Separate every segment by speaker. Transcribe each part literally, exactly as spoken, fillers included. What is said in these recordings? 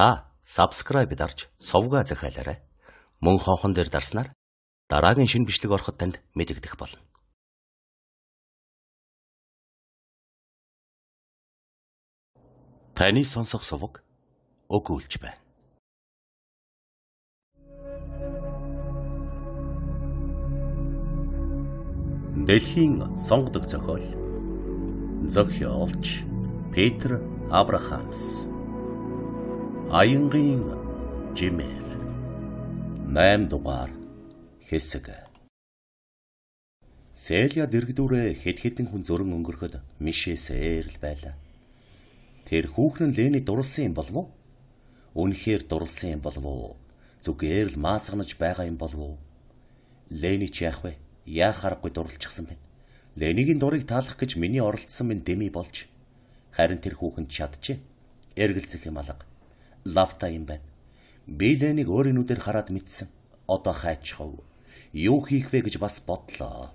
Speaker 1: Та subscribe дарж сувгаа захиалаарай. Мөн хонхон дээр дарснаар дараагийн шинэ бичлэг ороход танд мэдэгдэх болно. Таны сонсох сувг өгүүлж байна. Дэлхийн сонгодог зохиол зохиолч Петр Абрахамс, Аянгийн жимээр найм дугаар хэсэг. Селя дэргдүүрээ хэд хэдэн хүн зөрөн өнгөрөхөд мишээсээр л байлаа. Тэр хүүхэн Лени дурлсан юм болов уу? Үнэхээр дурлсан юм болов уу? Зүгээр л маасганаж байгаа юм болов уу? Лени ч яах вэ? Яах аргагүй дурлчихсан байна. Ленигийн дурыг таалах гэж миний оролцсон минь дэми болж. Харин тэр хүүхэн чадчихэ. Эргэлзэх юм алга. Лавта юм байна. Би Лениг өөрийн нүдээр хараад мэдсэн. Одоо хайчхав. Юу хийх вэ гэж бас бодлоо.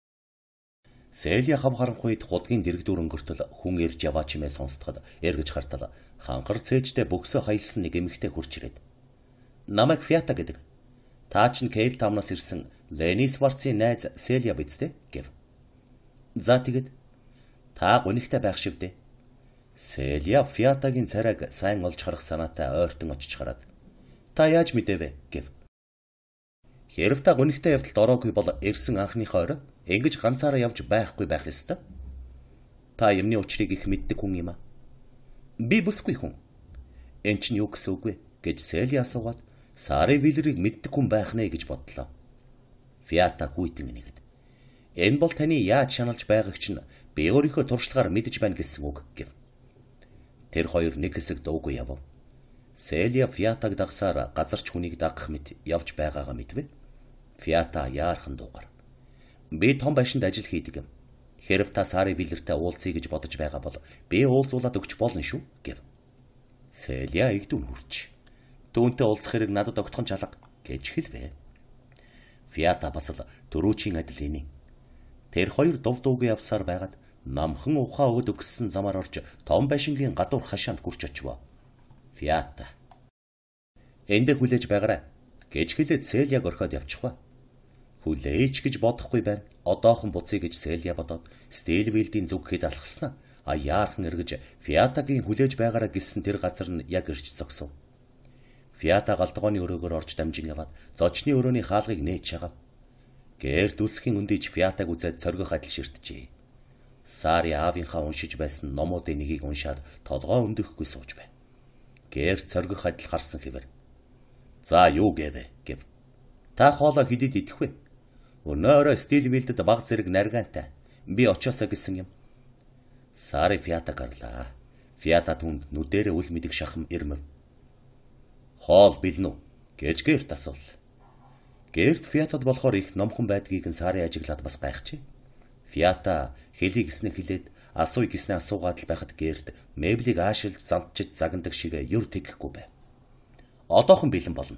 Speaker 1: Селя хамхаранхуйд худгийн дэрэгдүүр өнгөртөл хүн ирж яваа чимээ сонсдоход эргэж хартал ханхар цээжтэй бөксөө хаялсан нэг эмэгтэй хурч ирээд. Намайг Фята гэдэг. Та ч Кейп Таунаас ирсэн Лени Сварцын найз Селя биз дээ гэв. За тэгэд та гонигтай байх шивдэ. Селя Фятагийн царайг сайн олж харах санаатай ойртон очиж хараад та яаж мэдэвэ гэв. Хэрв та гонигтай явдалд ороогүй бол ирсэн анхныхоо орой ингэж ганцаараа явж байхгүй байх ёстой. Та юмны учрыг их мэддэг хүн юм аа. Би бүсгүй хүн. Энд чинь юу гэсэн үг вэ гэж Селя асуугаад Сари Вилерийг мэддэг хүн байх нэ гэж бодлоо. Фята хүйтэн нэгэд. Энэ бол таны яаж шаналж байгааг чинь би өөрийнхөө туршлагаар мэдэж байна гэсэн үг гэв. Тэр хоёр нэг хэсэг дуугүй явв. Селя Фятаг дагсаар газарч хүнийг дагах мэт явж байгаагаа мэдвэ. Фята яархан дуугар. Би том байшинд ажил хийдэг юм. Хэрв та Сари Вилертэй уулзъя гэж бодож байгаа бол би уулзуулаад өгч болно шүү гэв. Селя игдүүн хүрч. Түүнтэй уулзах хэрэг надад огтхон чалга гэж хэлвэ. Фята бас л төрүүчийн адил эний. Тэр хоёр дув дуугүй явсаар байгаад намхан ухаа өгд өгсөн замаар орж том байшингийн гадуур хашаанд хүрч очив. Фята. Энд хүлээж байгаарай гэж хэлээд Селяг орхиод явчихва. Хүлээж гэж бодохгүй байна. Одоохон буцъя гэж Селя бодоод Стелвилдийн зүг хэд алхаснаа а яархан эргэж Фятагийн хүлээж байгаараа гисэн тэр газар нь яг ирж зогсов. Фята галтгооны өрөөгөр орж дамжин яваад зочны өрөөний хаалгыг нээж чагав. Гэрт үлсхийн өндийж Фятаг үзээд цоргох адил ширтжээ. Сари аавынхаа уншиж байсан номуудын нэгийг уншаад толгоо өндөхгүй сууж байна. Гэрт цоргох адил харсан хэвээр. За юу гэвэ гэв. Та хоолоо хидэд идэх вэ? Өнөөрөө Стилвилдэд баг зэрэг наргаантай. Би очоосоо гэсэн юм. Сари Фята гарлаа. Фята түнд нүдэрээ үл мэдэг шахам ирмэв. Хоол бэлнэ үү гэж гэрт асуул. Гэрт Фятад болохоор их номхон байдгийг нь Сари ажиглаад бас гайхжээ. Фята хэлий гиснэ хэлээд асууй гиснэ асуугаад л байхад гэрт меблийг аашилж зантчиж загнадаг шиг юр тэгэхгүй байв. Одоохон бэлэн болно.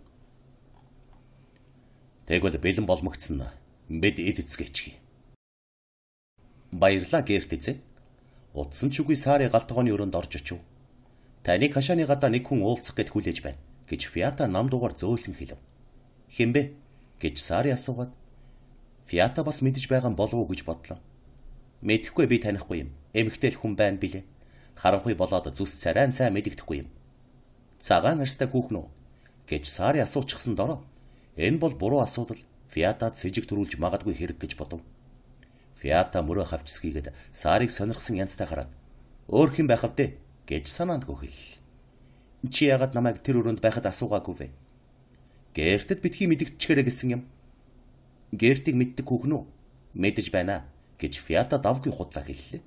Speaker 1: Тэгвэл бэлэн болмогдсон бид эд эцгээчгий. Баярлаа гэрт эзэ. Утсан ч үгүй Сари галтгооны өрөөнд орж очив. Таныг хашааны гадаа нэг хүн уулзах гэд хүлээж байна гэж Фята нам дугаар зөөлөн хэлв. Хэмбэ гэж Сари асуугаад Фята бас мэдэж байгаа болов уу гэж бодлоо. Мэдэхгүй би танихгүй юм. Эмэгтэй л хүн байна билээ. Харанхуй болоод зүс царайн сайн мэдэгдэхгүй юм. Цагаан нарстай хүүхэн үү гэж Сари асуучихсан дороо. Энэ бол буруу асуудал. Фятад сэжиг төрүүлж магадгүй хэрэг гэж бодов. Фята мөрөө хавчсгийгээд Сариг сонирхсан янзтай хараад өөр хэн байх вэ гэж санаанд гүхэл. Чи яагаад намайг тэр өрөөнд байхад асуугаагүй вэ? Гэртэд битгий мэдэгдчихэрэ гэсэн юм. Гэртийг мэддэг хүүхэн үү? Мэдэж байна гэж Фята давгүй худлаа хэллээ.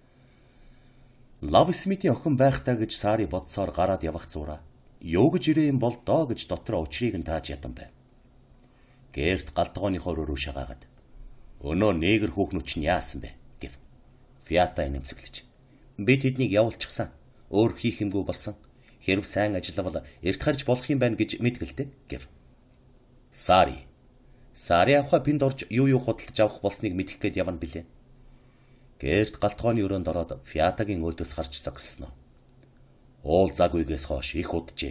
Speaker 1: Лав Смитийн охин байх таа гэж Сари бодсоор гараад явах зураа. Юу гэж ирээ юм бол доо гэж дотроо учрыг нь тааж ятан байв. Гэрт галтгооныхоо рүү шагаагаад өнөө нээгэр хүүхнүүд чинь яасан бэ гэв. Фята нэмсэглэж. Би тэднийг явуулчихсан. Өөр хийх юмгүй болсон. Хэрв сайн ажиллавал эрт харж болох юм байна гэж мэдгэлтэй гэв. Сари. Сари авха пинд орж юу юу худалдаж авах болсныг мэдэх гээд явна билээ. Гэрт галтгооны өрөөнд ороод Фятагийн өөдөөс харж зогссноо. Уул загүйгээс хойш их уджээ.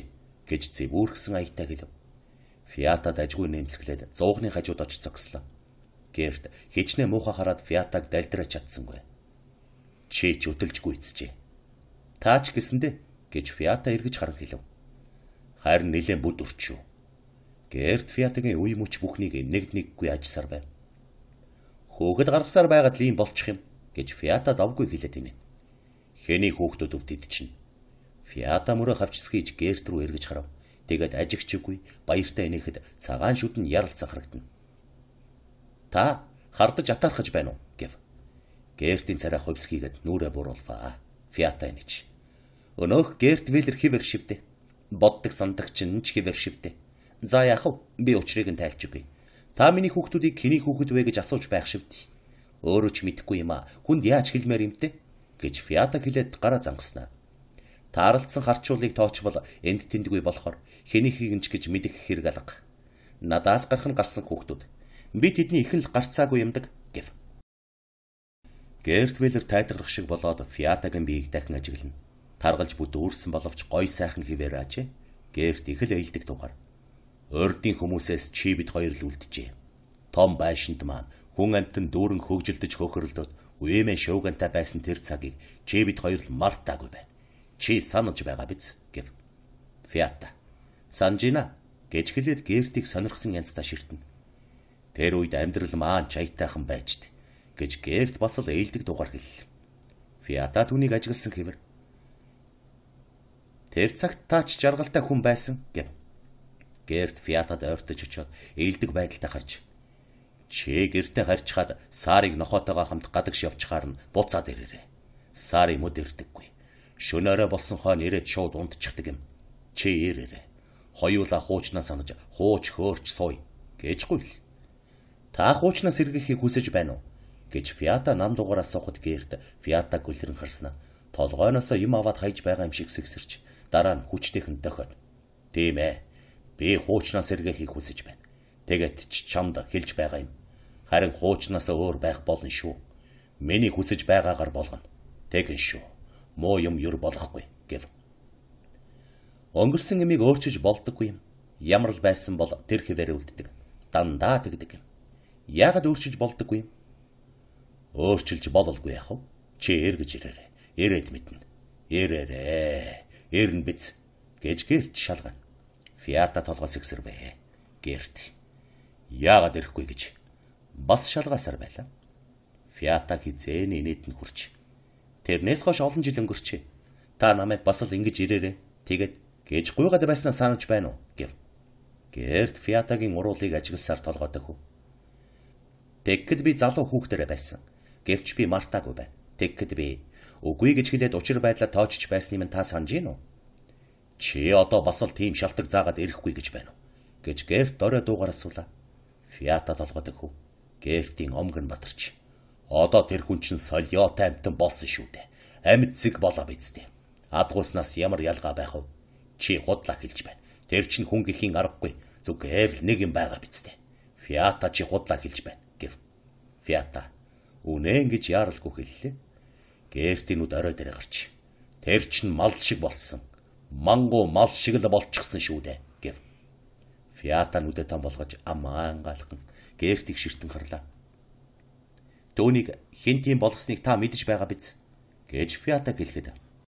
Speaker 1: гэж зэвүүрхсэн аятай хэлв. Фиата дажгүй нэмсгэлээд зуугны хажууд очиж зогслоо. Гэрт хичнээн муухай хараад Фиатаг далдраж чадсангүй. Чи ч өтөлжгүй эцжээ. Таач гэсэндэ гэж Фиата эргэж харан хэлв. Харин нэлээд бүд өрчөө. Гэрт Фиатагийн үе мөч бүхнийг нэгд нэггүй ажсаар байв. Хөөгд гаргасаар байгаад л юм болчих юм гэж Фиата давгүй хэлээд инэ. Хэний хүүхдүүд өвдөд чинь. Фиата мөрөө хавчсгийж Гэрт рүү эргэж харав. Тэгээд ажигчгүй баяртай инехэд цагаан шүд нь яралцсан харагдана. Та хардаж атаархаж байна уу гэв. Гертийн царай хувьсгийгээд нүрэ буруулваа. Фиата инеч. Өнөөх Герт Виллер хивэр шивдэ. Боддог санддаг чинь ч хивэр шивдэ. За яах вэ? Би учрыг нь тайлчгүй. Та миний хүүхдүүдийг хэний хүүхэд вэ гэж асууж байх шивдэ. Өөрөө ч мэдэхгүй юм а. Хүнд яаж хэлмээр юмтэй? гэж Фиата хэлээд гараа зангаснаа. Таарлцсан харчуулыг тоочвол энд тэндгүй болохоор хэнийхийг ч гэж мэдэх хэрэг алга. Надаас гарах нь гарсан хүүхдүүд. Би тэдний ихэн л гарцаагүй юмдаг гэв. Герт Виллер тайдгарах шиг болоод Фиатагийн биеийг дахин ажиглана. Таргалж бүд өөрсөн боловч гой сайхан хിവэр аажээ. Герт их л эйлдэг дугаар. Урдын хүмүүсээс чи бид хоёр л үлджээ. Том байшинд маань хүн амтан дүүрэн хөгжилдөж хөхөрлөдөд үемэн шуугантай байсан тэр цагийг чи бид хоёр л мартаагүй байна. Чи санаж байгаа биз гэв. Фиата санжина гэж хэлээд Гертийг сонирхсан янзтай ширтэн. Тэр үед амьдрал маань чаятайхан байжд гэж Герт бас л ээлдэг дугаар хэллээ. Фиата түүнийг ажигласан хэвэр. Тэр цагт таач жаргалтай хүн байсан гэв. Герт Фиатад ойртож очиод ээлдэг байдалтай харж. Чи гэртээ гарчхаад Сарыг нохоотойгоо хамт гадагш явчихаар нь буцаад ирээрээ. Сари мод ирдэггүй. Шөнөөрөө болсон хойно ирээд шууд унтчихдаг юм. Чи ирээрээ. Хоёулаа хуучнаа санаж хууч хөөрч сууй гэжгүй л. Та хуучнаас сэргээхийг хүсэж байна уу гэж Фиата нам дугаараас сохот Герт Фиата гөлрөн харснаа. Толгойноосоо юм аваад хайж байгаа юм шиг сэгсэрч дараа нь хүчтэйхэн дохиод. Тийм ээ. Би хуучнаас сэргээхийг хүсэж байна. Тэгээд ч чамд хэлж байгаа юм. Харин хуучнаас өөр байх болно шүү. Миний хүсэж байгаагаар болгоно. Тэгэн шүү. Муу юм юр болохгүй гэв. Өнгөрсөн эмийг өөрчилж болдоггүй юм. Ямар л байсан бол тэр хэвээр үлддэг. Дандаа тэгдэг юм. Яагаад өөрчилж болдоггүй юм? Өөрчилж бололгүй яах вэ? Чи эргэж ирээрэй. Ирээд мэднэ. Ирээрэй. Ирнэ биз гэж Герт шалгана. Фиата толгоос ихсэрвэ. Герт. Яагаад ирэхгүй гэж бас шалгаасаар байлаа. Фиата хизээний нийт нь хурч. Тэрнээс хойш олон жил өнгөрчээ. Та намайг бас л ингэж ирээрэй. Тэгээд гэж гуйгаад байснаа санаж байна уу гэв. Герт Фиатагийн уруулыг ажигласаар толгойд өгөв. Тэгэхэд би залуу хүүхдэрэ байсан. Гэвч би мартаагүй байна. Тэгэхэд би үгүй гэж хэлээд учир байдлаа тоочж байсны минь та санаж гин үү? Чи одоо бас л тийм шалтак заагаад ирэхгүй гэж байна уу? гэж Герт орой дуугаар асуулаа. Фиата толгойд өгөв. Гертийн омгон батарч. Одоо тэр хүн чинь солиотой амтан болсон шүү дээ. Амьд зэг болоо бицтэй. Адгууснаас ямар ялгаа байх вэ? Чи худлаа хэлж байна. Тэр чинь хүн гэхийн аргагүй. Зүгээр л нэг юм байгаа бицтэй. Фиата чи худлаа хэлж байна гэв. Фиата үнэ ингэж яаралгүй хэллээ. Гертийн үд орой дээр гарч. Тэр чинь мал шиг болсон. Мангу мал шиг л болчихсон шүү дээ гэв. Фиата нүдэ том болгож амаан галхан Гертийг ширтэн харлаа. Төвнийг хэн тийм болгосныг та мэдэж байгаа биз гэж Фиата гэлэхэд.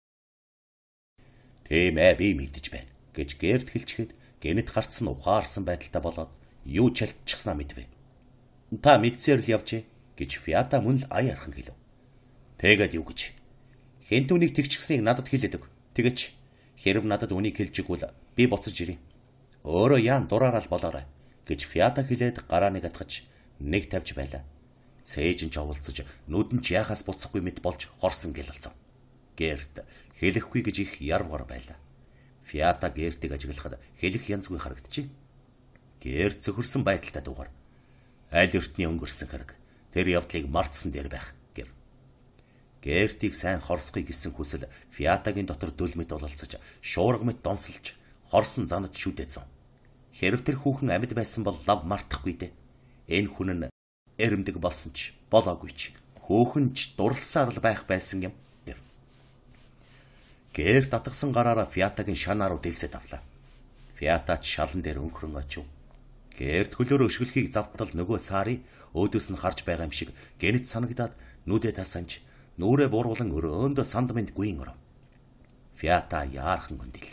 Speaker 1: Тийм ээ би мэдэж байна гэж Герт хэлчихэд гэнэт гарцсан ухаарсан байдалтай болоод юу ч ялчихснаа мэдвэ. Та мэдсээр л явжээ гэж Фиата мөн л аяархан хэлв. Тэгээд юу гэж? Хэн түүнийг тэгчихснийг надад хэлээд өг. Тэгэж хэрв надад үнийг хэлж игвэл би буцаж ирье. Өөрөө яан дураараа л болоорой гэж Фиата хэлээд гараа нэг атгаж нэг тавьж байлаа. Цээж нь ч оволцож нүдэн ч яхаас буцахгүй мэт болж хорсон гэл алцав. Герт хэлэхгүй гэж их ярвгар байлаа. Фиата Гертийг ажиглахад хэлэх янзгүй харагджээ. Герт зөвхөрсөн байдалтай дуугаар аль өртний өнгөрсөн хэрэг тэр явдлыг мартсан дээр байх гэв. Гертийг сайн хорсгоё гэсэн хүсэл Фиатагийн дотор дөлмөд бололцож шуурга мэт донсолж хорсон занаж шүдээзв. Хэрв тэр хүүхэн амьд байсан бол лав мартахгүй дээ. Энэ хүн нь эрэмдэг болсон ч болоогүй ч хөөхөн ч дурлсаар л байх байсан юм гэв. Герт татгсан гараараа Фиатагийн шанаа руу дэлсээд авлаа. Фиатач шалан дээр өнхрөн очив. Гэрд хөлөөр өшгөлхийг завтал нөгөө Сари өөдөөс нь харж байгаа юм шиг гэнэт санагдаад нүдэ тасанж нүрээ бууруулан өрөөндөө сандмент гүйн оров. Фиата яархан өндөл.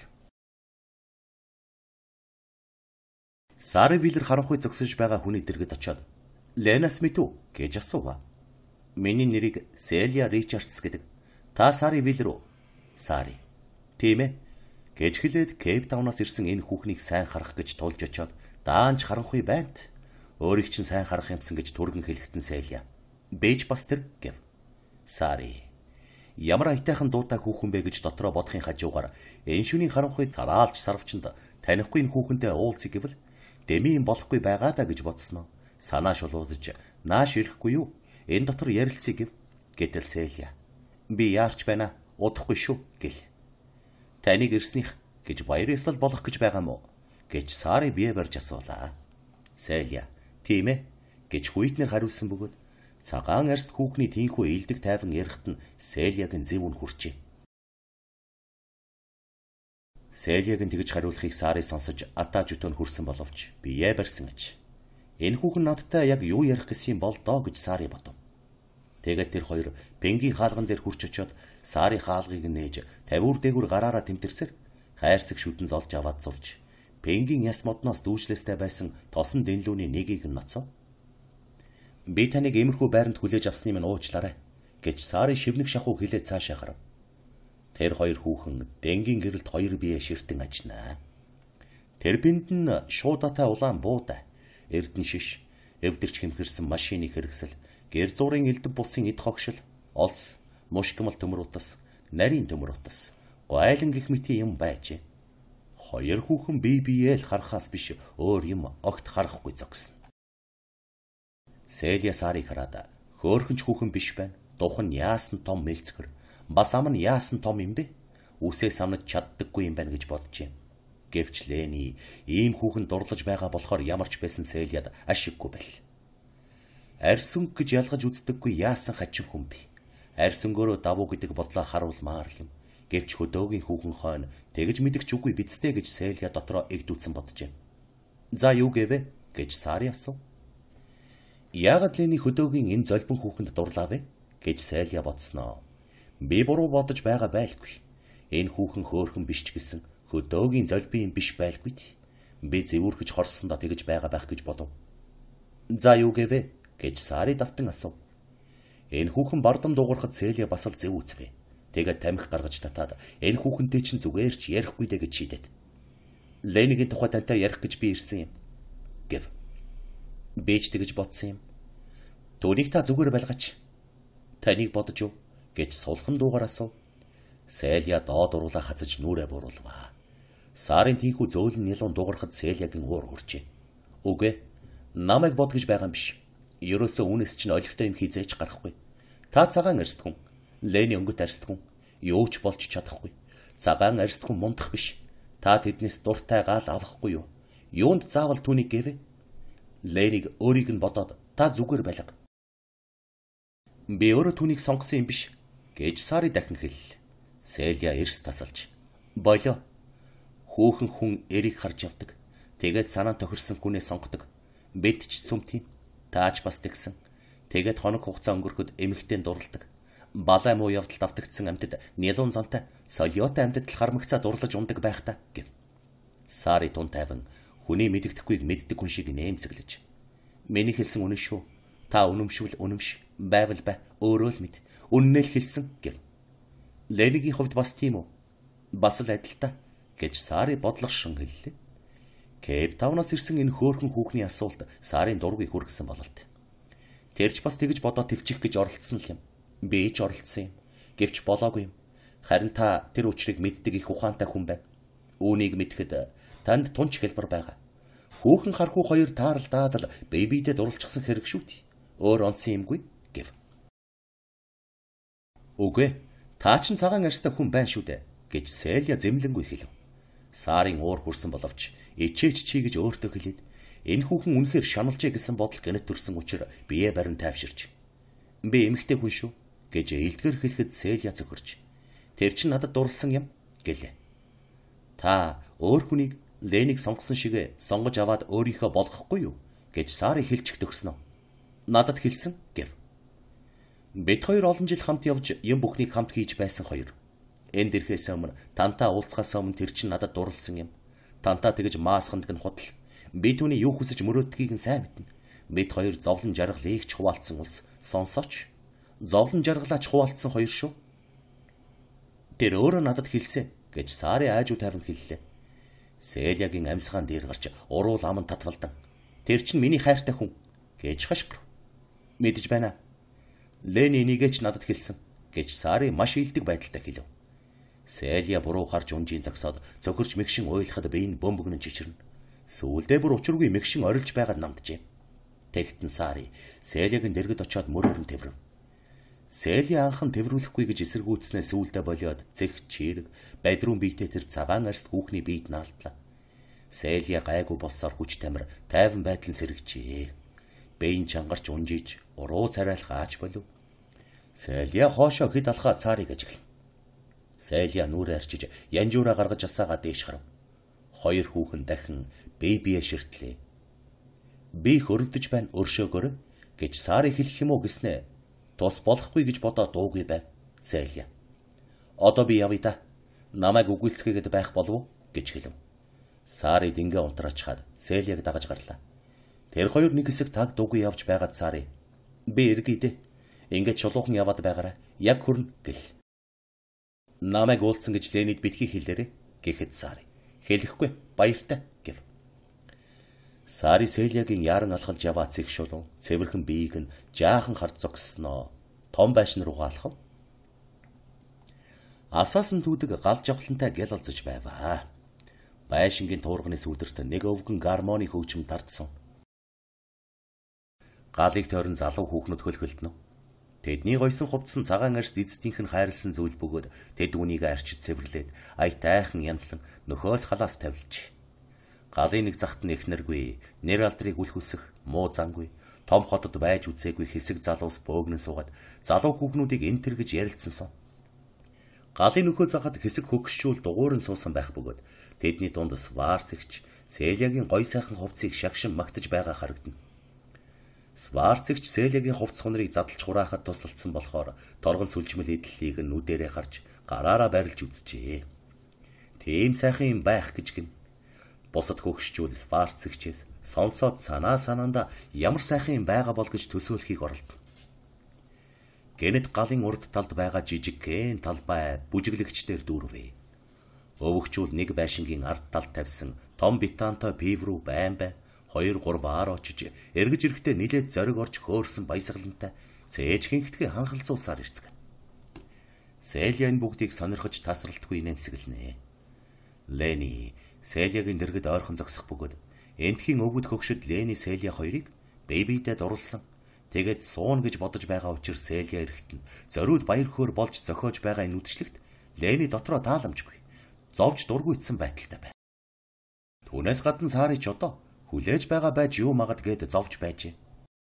Speaker 1: Сари Виллер харанхуй зогсож байгаа хүний дэргэд очиод "Ленас мэдв" гэж асуув. "Миний нэрийг Селия Ричардс гэдэг. Та Сари Виллер үү?" "Сари." "Тийм ээ." гэж хэлээд Кейп Таунаас ирсэн энэ хүүхнийг сайн харах гэж тулж очиод даанч харанхуй байнт. Өөрийг чинь сайн харах юмсан гэж түргэн хэлэхтэн Селия. "Бэж бас тэр" гэв. Сари. Ямар айтайхан дуутай хүүхэн бэ гэж дотроо бодохын хажуугаар энэ шүний харанхуй цараалж сарвчанд танихгүй энэ хүүхэнтэй уулзъя гэвэл дэми юм болохгүй байгаа даа гэж бодсноо. Санаа шулуудаж нааш ирэхгүй юу? Энэ дотор ярилцъя гэв. Гэтэл Селия. "Би яарч байна. Удахгүй шүү" гэл. "Таныг ирснийх гэж баяр ёслол болох гэж байгаа мó?" гэж Сари бие барьж асуулаа. Селия. "Тийм ээ" гэж хүйтнэр хариулсан бөгөөд цагаан арьс хүүхний тийхүү илдэг тайван ярихт нь Селиягийн зэв үн хүрчээ. Селиягийн тэгж хариулахыг Сари сонсож атааж өтөн хүрсэн боловч бие барьсан аж. Энэ хүүхэн надтай яг юу ярих гэсэн бол доо гэж Сари бодов. Тэгээд тэр хоёр пенгийн хаалган дээр хурч очиод Сари хаалгыг нээж тавиур дээгүр гараараа тэмтэрсээр хайрцаг шүтэн золж аваад зурж пенгийн яс модноос дүүжлэстэй байсан тосон дэнлүүний нэгийг нь ноцов. "Би таныг иймэрхүү байранд хүлээж авсны минь уучлаарай" гэж Сари шивнэг шахуу хэлээд цаашаа гарав. Тэр хоёр хүүхэн дэнгийн гэрэлд хоёр бие ширтэн ажнаа. Тэр бинд нь шуудатай улаан буудай, эрдэн шиш, эвдэрч хэмхэрсэн машины хэрэгсэл, гэр зургийн элдв бусын эд хогшил, олс, мушгимал төмөр утас, нарийн төмөр утас, гойлон гих мэт юм байжээ. Хоёр хүүхэн бие биеэ л харахаас биш өөр юм огт харахгүй зогсно. Селия Сарыг хараад хөөхөнч хүүхэн биш байна. Дух нь яасан том мэлцгэр, бас ам нь яасан том юм бэ? Үсээ самнаж чаддаггүй юм байна гэж боджээ. Гэвч Лени ийм хүүхэн дурлаж байгаа болохоор ямарч байсан Селияд ашиггүй байл. Арьс өнгө гэж ялгаж үздэггүй яасан хачин хүн бэ? Арьс өнгөөрөө давуу гэдэг бодлоо харуулмаар юм. Гэвч хөдөөгийн хүүхэн хойно тэгж мэдгч үгүй бидстэй гэж Селия дотроо эгдүүцэн боджээ. "За юу гэвэ?" гэж Сари асуув. "Яагаад Лени хөдөөгийн энэ золбон хүүхэнд дурлаа вэ?" гэж Селия бодсноо. "Би буруу бодож байгаа байлгүй. Энэ хүүхэн хөөхөн биш ч гэсэн хөдөөгийн золбын биш байлгүй. Би зэвүүрхэж хорссондоо тэгж байгаа байх гэж бодов." "За юу гэвэ?" гэж Сари давтан асуув. Энэ хүүхэн бардам дуугархад Селия бас л зэв үзвэ. Тэгээд тамхи гаргаж татаад энэ хүүхэнтэй чинь зүгээр ч ярихгүй дэ гэж шийдэд. "Ленигийн тухай тантай ярих гэж би ирсэн юм" гэв. "Би ч тэгж бодсон юм. Түүнийг та зүгээр байлгаач. Таныг бодож юу?" гэж сулхан дуугаар асуув. Селия доод уруулаа хазаж нүрээ бууруулваа. Сарын тийхүү зөөлөн нялуун дуугархад Селиягийн уур хүрчээ. "Үгүй, намайг бод гэж байгаа юм биш. Ерөөсөө үнэс чинь олигтой юм хизээч гарахгүй. Та цагаан арьсд хүн, Лени өнгөт арьсд хүн, юу ч болж чадахгүй. Цагаан арьсд хүн мундах биш. Та тэднээс дуртай гал авахгүй юу? Юунд заавал түүнийг гэвэ? Лениг өөрийг нь бодоод та зүгээр байлга." "Би өөрөө түүнийг сонгосон юм биш" гэж Сари дахин хэллээ. Селия эрс тасалж. "Болоо. Хүүхэн хүн эрийг харж явдаг. Тэгээд санаа тохирсон хүнээ сонгодог. Бид ч цөм тийм. Таач бас тэгсэн. Тэгээд хоног хугацаа өнгөрөхөд эмэгтэй дурладаг. Балай муу явдалд автагдсан амьтад нялуун зантай, солиотой амьтад л хармагцаа дурлаж ундаг байх та" гэв. Сари тун тайван хүний мэддэхгүйг мэддэг хүн шиг нэмсэглэж. "Миний хэлсэн үнэн шүү. Та үнэмшвэл үнэмш, байвал бай, өөрөө л мэд. Үннээ л хэлсэн" гэв. "Ленигийн хувьд бас тийм үү?" "Бас л адилтай" гэж Сари бодлогошон хэллээ. Кейп Таунаас ирсэн энэ хөөхөн хүүхний асуулт Сарын дургийг хүргэсэн бололт. Тэрч бас тэгж бодоод төвчих гэж оролцсон л юм. Би ч оролцсон юм. Гэвч болоогүй юм. Харин та тэр учрыг мэддэг их ухаантай хүн байна. Үүнийг мэдхэд танд тунч хэлбэр байгаа. Хүүхэн хархуу хоёр тааралдаад л бэбидээ дурлцсан хэрэг шүү дээ. Өөр онцсон юмгүй гэв. "Үгүй, та ч цагаан арьстай хүн байна шүү дээ" гэж Селия зэмлэнгүй хэлв. Сарын уур хүрсэн боловч ичээч чи гэж өөртөө хэлээд энэ хүүхэн үнэхээр шаналжээ гэсэн бодол гэнэт төрсэн учраас бие барин тайвширч. "Би эмэгтэй хүн шүү" гэж элдгэр хэлэхэд Селия зөхөрч. "Тэр чинь надад дурлсан юм" гэлээ. "Та өөр хүнийг Ленийг сонгосон шиг сонгож аваад өөрийнхөө болгохгүй юу гэж Сари хэлчих төгснө. Надад хэлсэн гэв. Бид хоёр олон жил хамт явж юм бүхнийг хамт хийж байсан хоёр. Энд ирэхээс өмнө тантай уулзахаас өмнө тэр чинь надад дурлсан юм. Тантай тэгж маасхандаг нь худал. Би түүний юу хүсэж мөрөөддгийг нь сайн мэднэ. Бид хоёр зовлон жаргалыг ч хуваалцсан улс сонсооч. Зовлон жаргалаач хуваалцсан хоёр шүү. Тэр өөрөө надад хэлсэн гэж Сари айжуу тайван хэллээ. Селягийн амьсгаан дээр гарч уруул аман татгалдан. Тэр чинь миний хайртай хүн гэж хашгир. Мэдэж байна. Лени нэгээч надад хэлсэн гэж Сари маш илдэг байдалтай хэлв. Селя буруу харж унжийн загсаад цохирч мэгшин уйлахад бие нь бөмбөгнөн чичирнэ. Сүүлдээ бүр учиргүй мэгшин орилж байгаад намджээ. Тэгтэн Сари Селягийн дэргэд очиод мөрөөрн тэврэв. Селя анхан тэврүүлэхгүй гэж эсэргүүцснээ сүүлдээ болиод цэг чирэг бадрун биетээ тэр цагаан арс хүүхний биед наалдлаа. Селя гайгүй болсоор хүч тамир тайван байдлын сэрэгжээ. Бэйн чангарч унжиж уруу царайлах аач болов. Селя хоошоо хэд алхаа Сариг ажиглав. Селя нүрэ арчиж янжуураа гаргаж асаагаа дээш гарав. Хоёр хүүхэн дахин бэбиэ ширтлээ. Би хөрөгдөж байна өршөөгөр гэж Сари хэлэх юм уу гэснэ. Тус болохгүй гэж бодоод дуугүй байв. Селя. Одоо би явъя да. Намайг үгүйлцгээгээд байх болов уу гэж хэлв. Сари дингээ унтраачхаад Селяг дагаж гарлаа. Тэр хоёр нэг хэсэг таг дуугүй явж байгаад Сари. Би эргэе дээ. Ингээд чулуухан яваад байгаарай. Яг хүрнэ гэл. Намайг уулзсан гэж Ленид битгий хэлээрэй гэхэд Сари. Хэлэхгүй баяртай гэв. Сари Селягийн яран алхалж яваад цэг шулуун цэвэрхэн биеийг нь жаахан хард зогссноо. Том байшин руу гаалхав. Асаасан түүдэг гал жавхлантай гэл олзож байваа. Байшингийн туурганы сүлдэрт нэг өвгөн гармоны хөгжим тардсан. Галыг тойрон залуу хүүхнүүд хөлхөлдөнө. Тэдний гойсон хувцсан цагаан арьс эцдийнх нь хайрлсан зүйл бөгөөд тэд үнийг арчид цэвэрлээд ая тайхан янзлан нөхөөс халаас тавилж. Галын нэг захт нь эхнэргүй, нэр алдрыг үлхүсэх, муу зангүй, том хотод байж үзээгүй хэсэг залуус бөөгнөн суугаад залуу хүүхнүүдийг энэ тэр гэж ярилцсан сон. Галын нөхөө захад хэсэг хөгшчүүл дугуурн суусан байх бөгөөд тэдний дунд Сварцэгч Селягийн гой сайхан хувцсыг шагшин магтаж байгаа харагдана. Сварцэгч Селягийн хувцс хонрыг задлж хураахад туслалцсан болохоор торгон сүлжмэл эдлэлийг нүдэрээ харж гараараа барилж үзжээ. Тийм сайхан юм байх гэж гин. Бусад хөгшчүүл Сварцэгчээс сонсоод санаа санаанда ямар сайхан юм байгаа бол гэж төсөөлөхийг оролдоно. Гэнэт галын урд талд байгаа жижиг кэн талбай бүжиглэгчдэр дүүрвэ. Өвөгчүүл нэг байшингийн ард талд тавьсан том битантой пив рүү байн бай хоёр гурав аар очиж эргэж ирэхдээ нилээд зориг орж хөөрсөн баясгалантай цээж хинхтгэ ханхалзуулсаар ирцэг. Селя энэ бүгдийг сонирхож тасралтгүй нэмсгэлнэ. Лени Селягийн дэргэд ойрхон зогсох бөгөөд энтхийн өвгөд хөгшөд Лени Селя хоёрыг бэбидээ дурлсан. Тэгээд суун гэж бодож байгаа учраас Селя эрэхтэн зориуд баяр хөөр болж зохиож байгаа энэ үдшилтэд Лени дотроо тааламжгүй зовж дургуйтсан байдалтай байна. Түүнээс гадна Сари ч одоо хүлээж байгаа байж юу магад гээд зовж байжээ.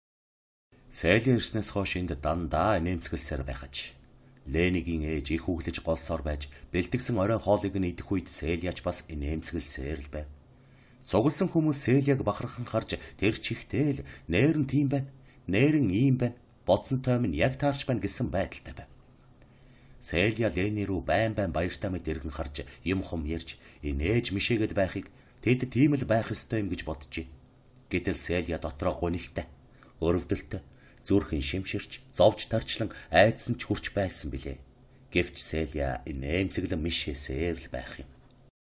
Speaker 1: Селя ирснээс хойш энд дандаа нэмцгэлсээр байхаж. Ленигийн ээж их үглэж голсоор байж бэлтгэсэн орой хоолыг нь идэх үед Селяч бас нэмцгэлсээр л байв. Цугласан хүмүүс Селяг бахархан харж тэр чихтэл нээр нь тийм байна. Нээрэн ийм байна. Бодсон тойм нь яг таарч байна гэсэн байдалтай байв. Селя Лени рүү байн байн баяртай мэд эргэн харж юм хум ярьж инээж мишээгээд байхыг тэд тийм л байх ёстой юм гэж боджээ. Гэтэл Селя дотроо гунигтай, өрөвдөлтөй, зүрхэн шимширч, зовж тарчлан айдсан ч хүрч байсан билээ. Гэвч Селя нэмцэглэн мишээсээр л байх юм.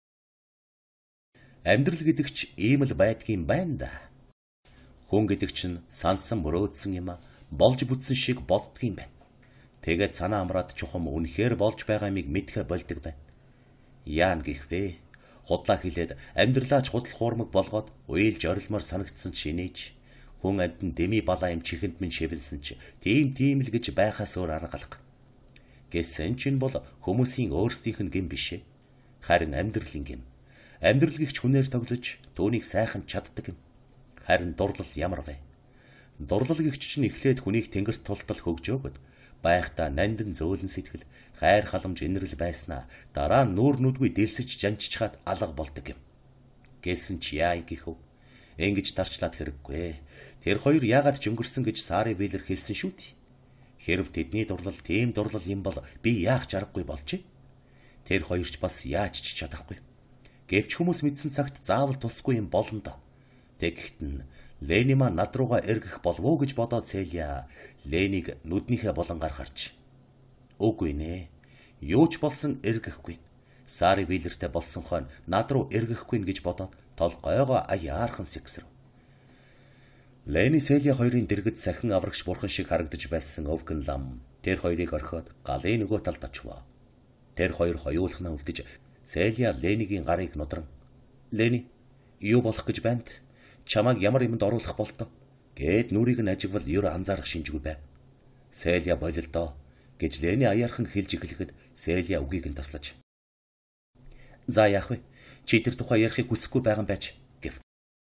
Speaker 1: Амьдрал гэдэг ч ийм л байдгийн байна да. Хүн гэдэг чинь сансан мөрөөдсөн юм а болж бүтсэн шиг болдгийм байна. Тэгээд санаа амраад чухам үнэхээр болж байгаа юмыг мэдхэ болдог байна. Яан гихвэ. Худлаа хилээд амьдралаач худал хуурмаг болгоод уйлж орилмор санагдсан шинээж хүн амтэн дэми балаа юм чихэнд минь шивэлсэн чи тийм тийм л гэж байхаас өөр арга алга. Гэсэн чинь бол хүмүүсийн өөрсдийнх нь гэм бишээ. Харин амьдралын гэм. Амьдрал гихч хүнээр тоглож түүнийг сайхан чаддаг юм. Харин дурлал ямар вэ? Дурлал гихч чинь эхлээд хүнийг тэнгэрт тултал хөгжөөгд байхдаа нандин зөөлөн сэтгэл хайр халамж инэрл байснаа дараа нүүр нүдгүй дэлсэж жанччихад алга болдог юм. гэсэн чи яа гихв. Ингэж дарчлаад хэрэггүй. Тэр хоёр яагаад ч өнгөрсөн гэж Сари Виллер хэлсэн шүү дээ. Хэрв тэдний дурлал тийм дурлал юм бол би яах ч аргагүй болчих. Тэр хоёрч бас яаж ч чадахгүй. Гэвч хүмүүс мэдсэн цагт заавал тусгүй юм болно доо. Тэгэхэд нь Лени маа над руугаа эргэх болов уу гэж бодоод Селия Лениг нүднийхээ болонгаар харж. Үгүй нэ. Юу ч болсон эргэхгүй. Сари Виллертэй болсон хойно над руу эргэхгүй гэж бодоод тол гойгоо аяархан сэгсрэв. Лени Селия хоёрын дэргэд сахин аврагч бурхан шиг харагдаж байсан өвгөн лам тэр хоёрыг орхиод галын нөгөө талд очив. Тэр хоёр хоёулахнаа үлдэж Селия Ленигийн гарыг нудран "Лени, юу болох гэж байна? Чамайг ямар юмд оруулах болтоо?" гэд нүрийг нь ажигвал ер анзаарах шинжгүй байв. Селия болилдоо гэж Лени аяархан хэлж эхлэхэд Селия үгийг нь таслаж. "За яах вэ? Чи тэр тухай ярихыг хүсэхгүй байгаа юм байж" гэв.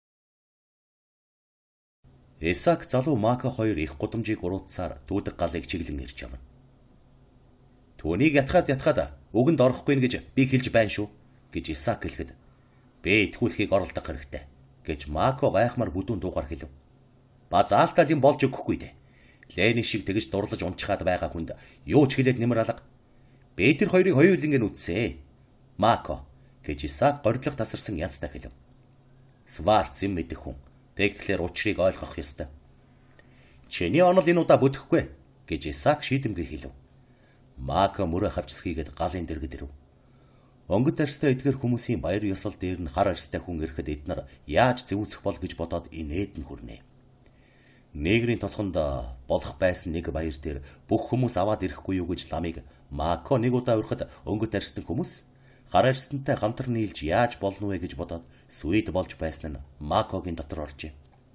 Speaker 1: Исаак залуу Мако хоёр их гудамжийг уруудсаар дүүдэг галыг чиглэн ирж явна. "Түүнийг ятгаад ятгаад үгэнд орохгүй нэ гэж би хэлж байна шүү" гэж Исаак хэлэхэд "Би итгүүлэхийг оролдох хэрэгтэй" гэж Мако гайхмаар бүдүүн дуугаар хэлв. "Ба заалтал юм болж өгөхгүй дээ. Лени шиг тэгж дурлаж унчхаад байгаа хүнд юу ч хэлээд нэмэр алга. Би тэр хоёрыг хоёуланг нь үтсэ. Мако" гэж Исаак гордлох тасарсан янзтай хэлв. Сварц юм мэдэх хүн. Тэгэхээр учрыг ойлгох ёстой. "Чиний онол энэ удаа бүтэхгүй" гэж Исаак шийдэмгээ хэлв. Мако мөрөө хавчсгийгээд галын дэргэд ирэв. Онгод арьстай эдгээр хүмүүсийн баяр ёслол дээр нь хар арьстай хүн ирэхэд эднэр яаж зэвүүцэх бол гэж бодоод инээд нь хүрнэ. Негрийн тосгонд болох байсан нэг баяр дээр бүх хүмүүс аваад ирэхгүй юу гэж ламыг Мако нэг удаа урахад онгод арьстан хүмүүс хар арьстантай хамтар нийлж яаж болно вэ гэж бодоод Свид болж байсан нь Макогийн дотор оржээ.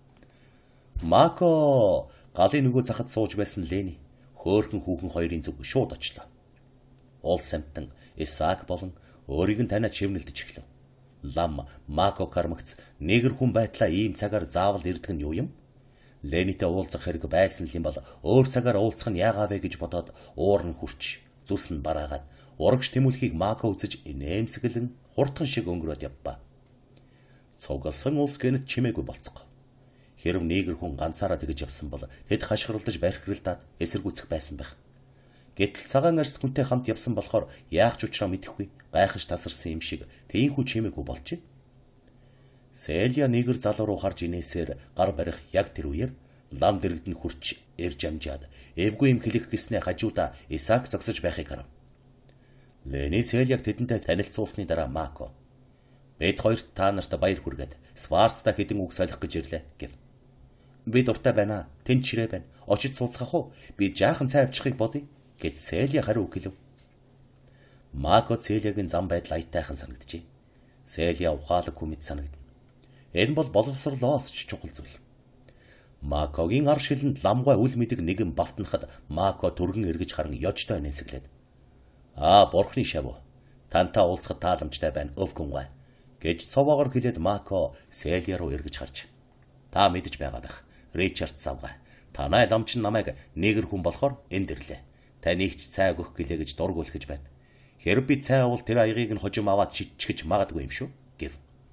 Speaker 1: Мако галын нөгөө захад сууж байсан Лени хөөхөн хүүхэн хоёрын зүг шууд очлоо. Улс амтан Исаак болон өөрийг нь таниад шивнэлдэж эхлэв. Лам Мако кармагц нэгэр хүн байтлаа ийм цагаар заавал ирдэг нь юу юм? Ленитэй уулзах хэрэг байсан юм бол өөр цагаар уулзах нь яагаа вэ гэж бодоод уур нь хүрч зүс нь бараагаад урагш тэмүүлхийг Мако үзэж инээмсэглэн хурдхан шиг өнгөрөөд явбаа. Цугласан улс гэнэт чимээгүй болцгоо. Хэрв нэгэр хүн ганцаараа тэгж явсан бол тэд хашгиралдаж бархиралдаад эсэргүүцэх байсан байх. Гэтэл цагаан арьс хүнтэй хамт явсан болохоор яах ч учраа мэдэхгүй гайхаж тасарсан юм шиг тийхүү чимээгүй болжээ. Селия нэгэр залуу руу харж инээсээр гар барих яг тэр үеэр лам дэрэгд нь хурч ирж амжаад эвгүй юм хэлэх гэснээ хажуудаа Исаак зогсож байхыг харав. Лени Селияг тэдэнтэй танилцуулсны дараа Мако "Бид хоёрт та нарт баяр хүргээд Сварцтай хэдэн үг солих гэж ирлээ" гэв. "Би дуртай байна. Тэнд чирээ байна. Очиж сууцгах уу? Би жаахан цай авчихыг бодъё" гэж Селия хариу өгөлөв. Мако Селиягийн зам байдал аятайхан санагджээ. Селия ухаалаг хүмэд санагдана. Энэ бол боловсрлоос ч чухал зүйл. Макогийн ар шилэнд ламгай үл мэдэг нэгэн бавтнахад Мако түргэн эргэж харан ёжтой нэмсэглээд "Аа, бурхны шав. Тантай уулзахад тааламжтай байна, өвгөн гой" гэж цовоогоор хэлээд Мако Селия руу эргэж харж. "Та мэдэж байгаа байх. Ричард завгаа. Танай ламч намайг нэгэр хүн болохоор энд ирлээ. Таныг ч цай өгөх гэлээ гэж дургуулж байна. Хэрэг би цай авал тэр аягийг нь хожим аваад чичгэж магадгүй юм шүү" гэв.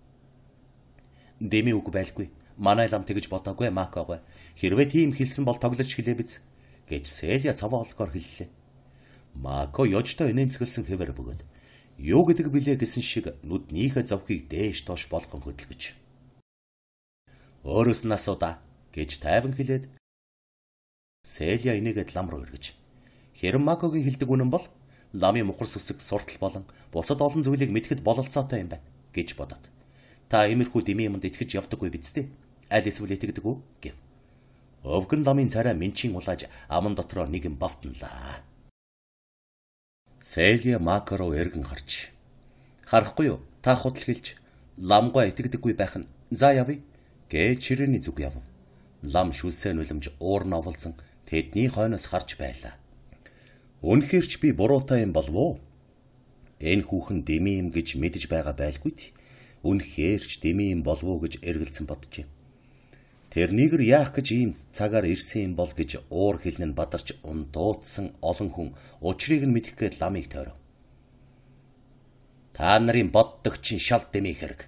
Speaker 1: "Дэми үг байлгүй. Манай лам тэгж бодоогүй Макогой. Хэрвээ тийм хэлсэн бол тоглож хэлээ биз" гэж Селия цавоолгоор хэллээ. Мако ёжтой инээмсэглсэн хэвээр бөгөөд юу гэдэг билээ гэсэн шиг нүднийхээ завхийг дээш доош болгон хөдөлгөж "Өөрөөс нь асуудаа" гэж тайван хэлээд Селия инээгээд лам руу эргэж. Хэрэв Макогийн хэлдэг үнэн бол ламын мухар сүсэг суртал болон бусад олон зүйлийг мэдхэд бололцоотой юм байна гэж бодоод "Та иймэрхүү дэмий юмд итгэж явдаггүй биз дээ? Аль эсвэл итгэдэг үү?" гэв. Өвгөн ламын царай менчийн улааж аман дотроо нэгэн бавтналаа. Селия Мако руу эргэн харж "Харахгүй юу? Та худал хэлж ламгой итгэдэггүй байх нь за явъя" гэж чирээний зүг яв. Лам шүлсээ нулимж уур нь оволзон тэдний хойноос харж байлаа. "Үнэхээр ч би буруутай юм болов уу? Энэ хүүхэн дэми юм гэж мэдэж байгаа байлгүй т. Үнэхээр ч дэми юм болов уу гэж эргэлзэн боджээ. Тэр нэгэр яах гэж ийм цагаар ирсэн юм бол гэж уур хэлнэ нь бадарч ундуудсан олон хүн учрыг нь мэдэх гээд ламыг тойров. "Та нарын боддог чинь шал дэмий хэрэг"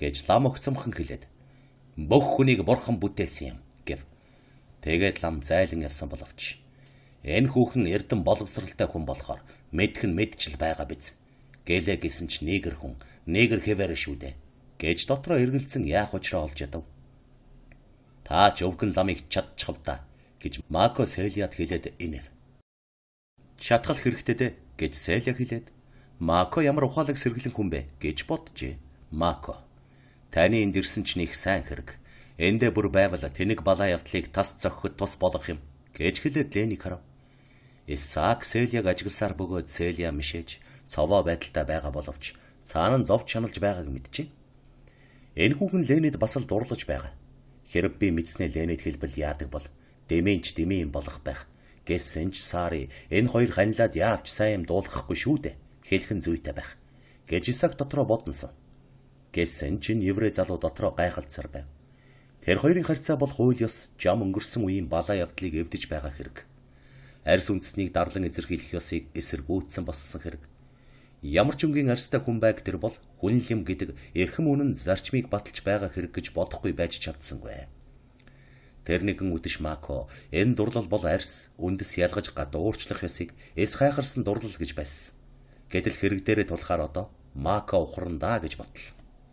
Speaker 1: гэж лам огцомхон хэлээд бүх хүнийг бурхан бүтээсэн юм гэв. Тэгээд лам зайлан явсан боловч энэ хүүхэн эрдэм боловсралтай хүн болохоор мэдэх нь мэдчил байгаа биз. Гэлээ гэсэн ч нэгэр хүн, нэгэр хэвээр шүү дээ гэж дотроо эргэлзэн яах учраа олж ядав. Та ч өвгөн ламыг чадчихв та гэж Мако Селиад хэлээд инэв. Чадхал хэрэгтэй дээ гэж Селиа хэлээд Мако ямар ухаалаг сэргэлэн хүн бэ гэж боджээ. Мако, таны энд ирсэн ч нэг сайн хэрэг. Эндээ бүр байвал тэнэг балаа явдлыг тас зохиход тус болох юм гэж хэлээд Лениг харав. Исаак Селиаг ажигласаар бөгөөд Селиа мишээж цовоо байдалтай байгаа боловч цаана нь зовж чаналж байгааг мэдчихэ. Энэ хүүхэн Ленид бас л дурлаж байгаа. Хэрэг би мэдснээ Ленид хэлбэл яадаг бол дэмэнч дэмэн болох байх. Гэсэн ч Сари энэ хоёр ханилаад яавч сайн юм дуулгахгүй шүү дээ. Хэлхэн зүйтэй байх гэж Исаак дотроо бодносон. Гэсэн ч энэ еврей залуу дотроо гайхалцсаар байв. Тэр хоёрын харьцаа бол хууль ёс жам өнгөрсөн үеийн балаа явдлыг эвдэж байгаа хэрэг. Арьс үндэснийг дарлан эзэрхийлэх ёсыг эсэргүүцсэн болсон хэрэг. Ямар ч өнгийн арьстай хүн байг тэр бол хүн лим гэдэг эрхэм үнэн зарчмыг баталж байгаа хэрэг гэж бодохгүй байж чадсангүй. Тэр нэгэн үдэш Мако энэ дурлал бол арьс үндэс ялгаж гадуурчлах ёсыг эс хайхарсан дурлал гэж байсан. Гэтэл хэрэг дээрээ тулахаар одоо Мако ухрандаа гэж бодлоо.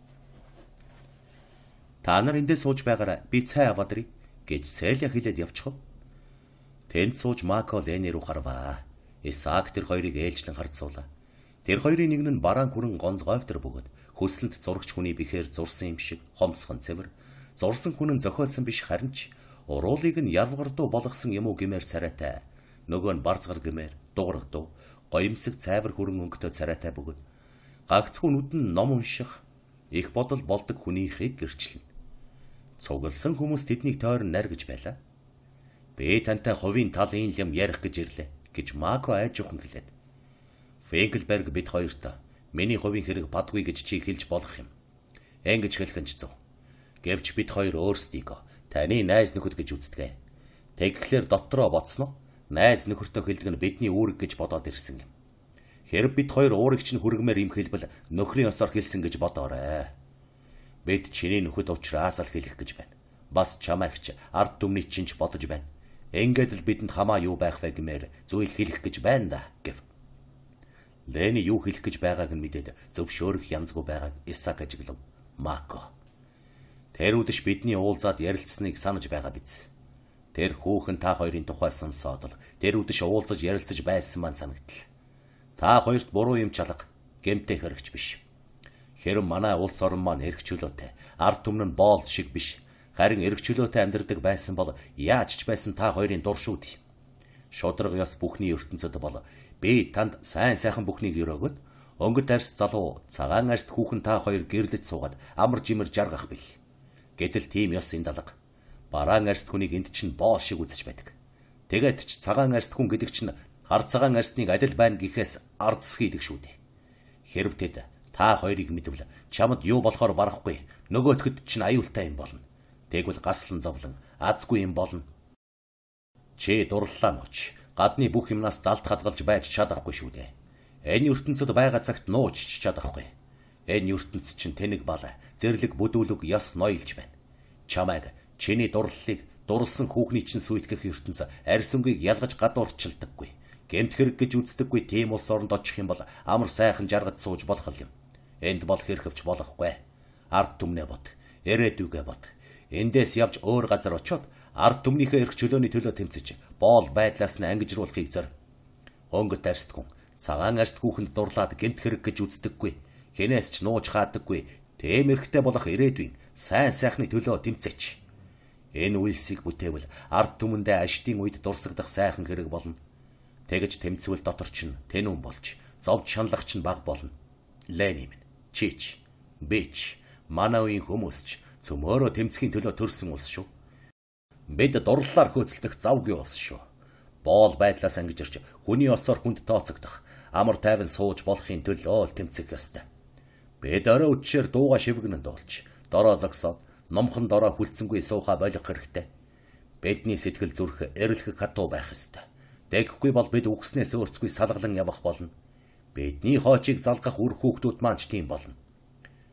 Speaker 1: Та нар эндээ сууж байгаарай, би цай аваад ирье гэж Селиа хэлээд явчихв. Тэнд сууж Мако Лений рүү харваа. Исаак тэр хоёрыг ээлжлэн харцуулаа. Тэр хоёрын нэг нь бараан хүрэн гонц говьтер бөгөөд хөслөнд зурагч хүний бихээр зурсан юм шиг хомсхон цэвэр. Зурсан хүн нь зохиосон биш харин ч уруулыг нь явгардуу болгосон юм уу гэмээр царайтай. Нөгөө нь барцгар гэмээр дуурагдуу гоёмсог цайвар хүрэн өнгөтэй царайтай бөгөөд гагцхүү нүд нь ном унших их бодол болдог хүнийхийг гэрчлэн. Цугласан хүмүүс тэднийг тойрон наргиж байлаа. Би тантай хувийн талын юм ярих гэж ирлээ гэж Мако айжуухан хэлээд. Фенkelberg бид хоёрт миний хувийн хэрэг бадгүй гэж чи хэлж болох юм. Ингэж хэлэх нь ч зөв. Гэвч бид хоёр өөрсдийгөө таны найз нөхөд гэж үздэг. Тэгэхлээр дотроо бодсноо найз нөхөртөө хэлдэг нь бидний үүрэг гэж бодоод ирсэн юм. Хэрэг бид хоёр уурэгч нь хүргмээр юм хэлбэл нөхрийн ёсоор хэлсэн гэж бодоорой. Бид чиний нөхөд учраас л хэлэх гэж байна. Бас чамайгч ард түмний чинь ч бодож байна. Ингээд л бидэнд хамаа юу байх вэ гэмээр зүйл хэлэх гэж байна да гэв. Лени юу хэлэх гэж байгааг нь мэдээд зөвшөөрөх янзгүй байгааг Исаак ажиглав. Мако. Тэр үдэш бидний уулзаад ярилцсныг санаж байгаа биз. Тэр хүүхэн та хоёрын тухай сонсоод л тэр үдэш уулзаж ярилцаж байсан маань санагдал. Та хоёрт буруу юм чалга, гэмтэй хэрэгч биш. Хэрэв манай улс орн маань эрх чөлөөтэй, ард түмэн нь боол шиг биш, харин эрх чөлөөтэй амьдардаг байсан бол яаж ч байсан та хоёрын дуршууд. Шудраг ёс бүхний ертөнцид бол би танд сайн сайхан бүхнийг өрөөгд өнгөт арьс залуу цагаан арьст хүүхэн та хоёр гэрлэж суугаад амар жимэр жаргах бил. Гэтэл тийм ёс энэ далга. Бараан арьст хүнийг энд чинь боол шиг үзэж байдаг. Тэгээд ч цагаан арьст хүн гэдэг чинь хар цагаан арьсныг адил байна гэхээс ардсхийдэг шүү дээ. Хэрв тэд та хоёрыг мэдвэл чамд юу болохоор барахгүй, нөгөөтгөд чинь аюултай юм болно. Тэгвэл гаслан зовлон азгүй юм болно. Чи дурлалаа нууч. Гадны бүх юмнаас далд хадгалж байж чадахгүй шүү дээ. Энэ ертөнцид байгаа цагт нууч чадахгүй. Энэ ертөнц чинь тэнэг балай, зэрлэг бүдүүлэг ёс ноёлж байна. Чамайг чиний дурлалыг дурлсан хүүхний чинь сүйтгэх ертөнц арьс өнгийг ялгаж гадуурчилдаггүй. Гэмт хэрэг гэж үздэггүй тийм улс оронд очих юм бол амар сайхан жаргаж сууж болох юм. Энд бол хэрхэвч болохгүй. Ард түмнээ бод, ирээдүгэ бод. Эндээс явж өөр газар очиод ард түмнийхээ эрх чөлөөний төлөө тэмцэж боол байдлаас нь ангижруулахыг зор. Өнгөт арьст хүн, цагаан арьст хүүхэнд дурлаад гэмт хэрэг гэж үздэггүй. Хинээс ч нууж хаадаггүй. Тэм эрхтэй болох ирээдүйн сайн сайхны төлөө тэмцээч. Энэ үйлсийг бүтээвэл ард түмэндээ аштын үед дурсагдах сайхан хэрэг болно. Тэгэж тэмцвэл дотор чинь тэнүүн болж, зовж шаналх чинь баг болно. Лени минь, чич, бич, манай үеийн хүмүүс ч цөмөөрөө тэмцхийн төлөө төрсөн улс шүү. Бид дурлалаар хөөцөлдөх завгүй улс шүү. Боол байдлаас ангиж ирж хүний осоор хүнд тооцогдох, амар тайван сууж болохын төлөө тэмцэх ёстой. Бид орой үдшээр дууга шивгэнэнд дуулж, дороо зогсоод, номхон дороо хүлцэнгүй сууха болох хэрэгтэй. Бидний сэтгэл зүрх эрэлхэх хатуу байх ёстой. Тэгэхгүй бол бид үгснээс өөрцгүй салгалан явах болно. Бидний хоочийг залгах үр хүүхдүүд маань ч тийм болно.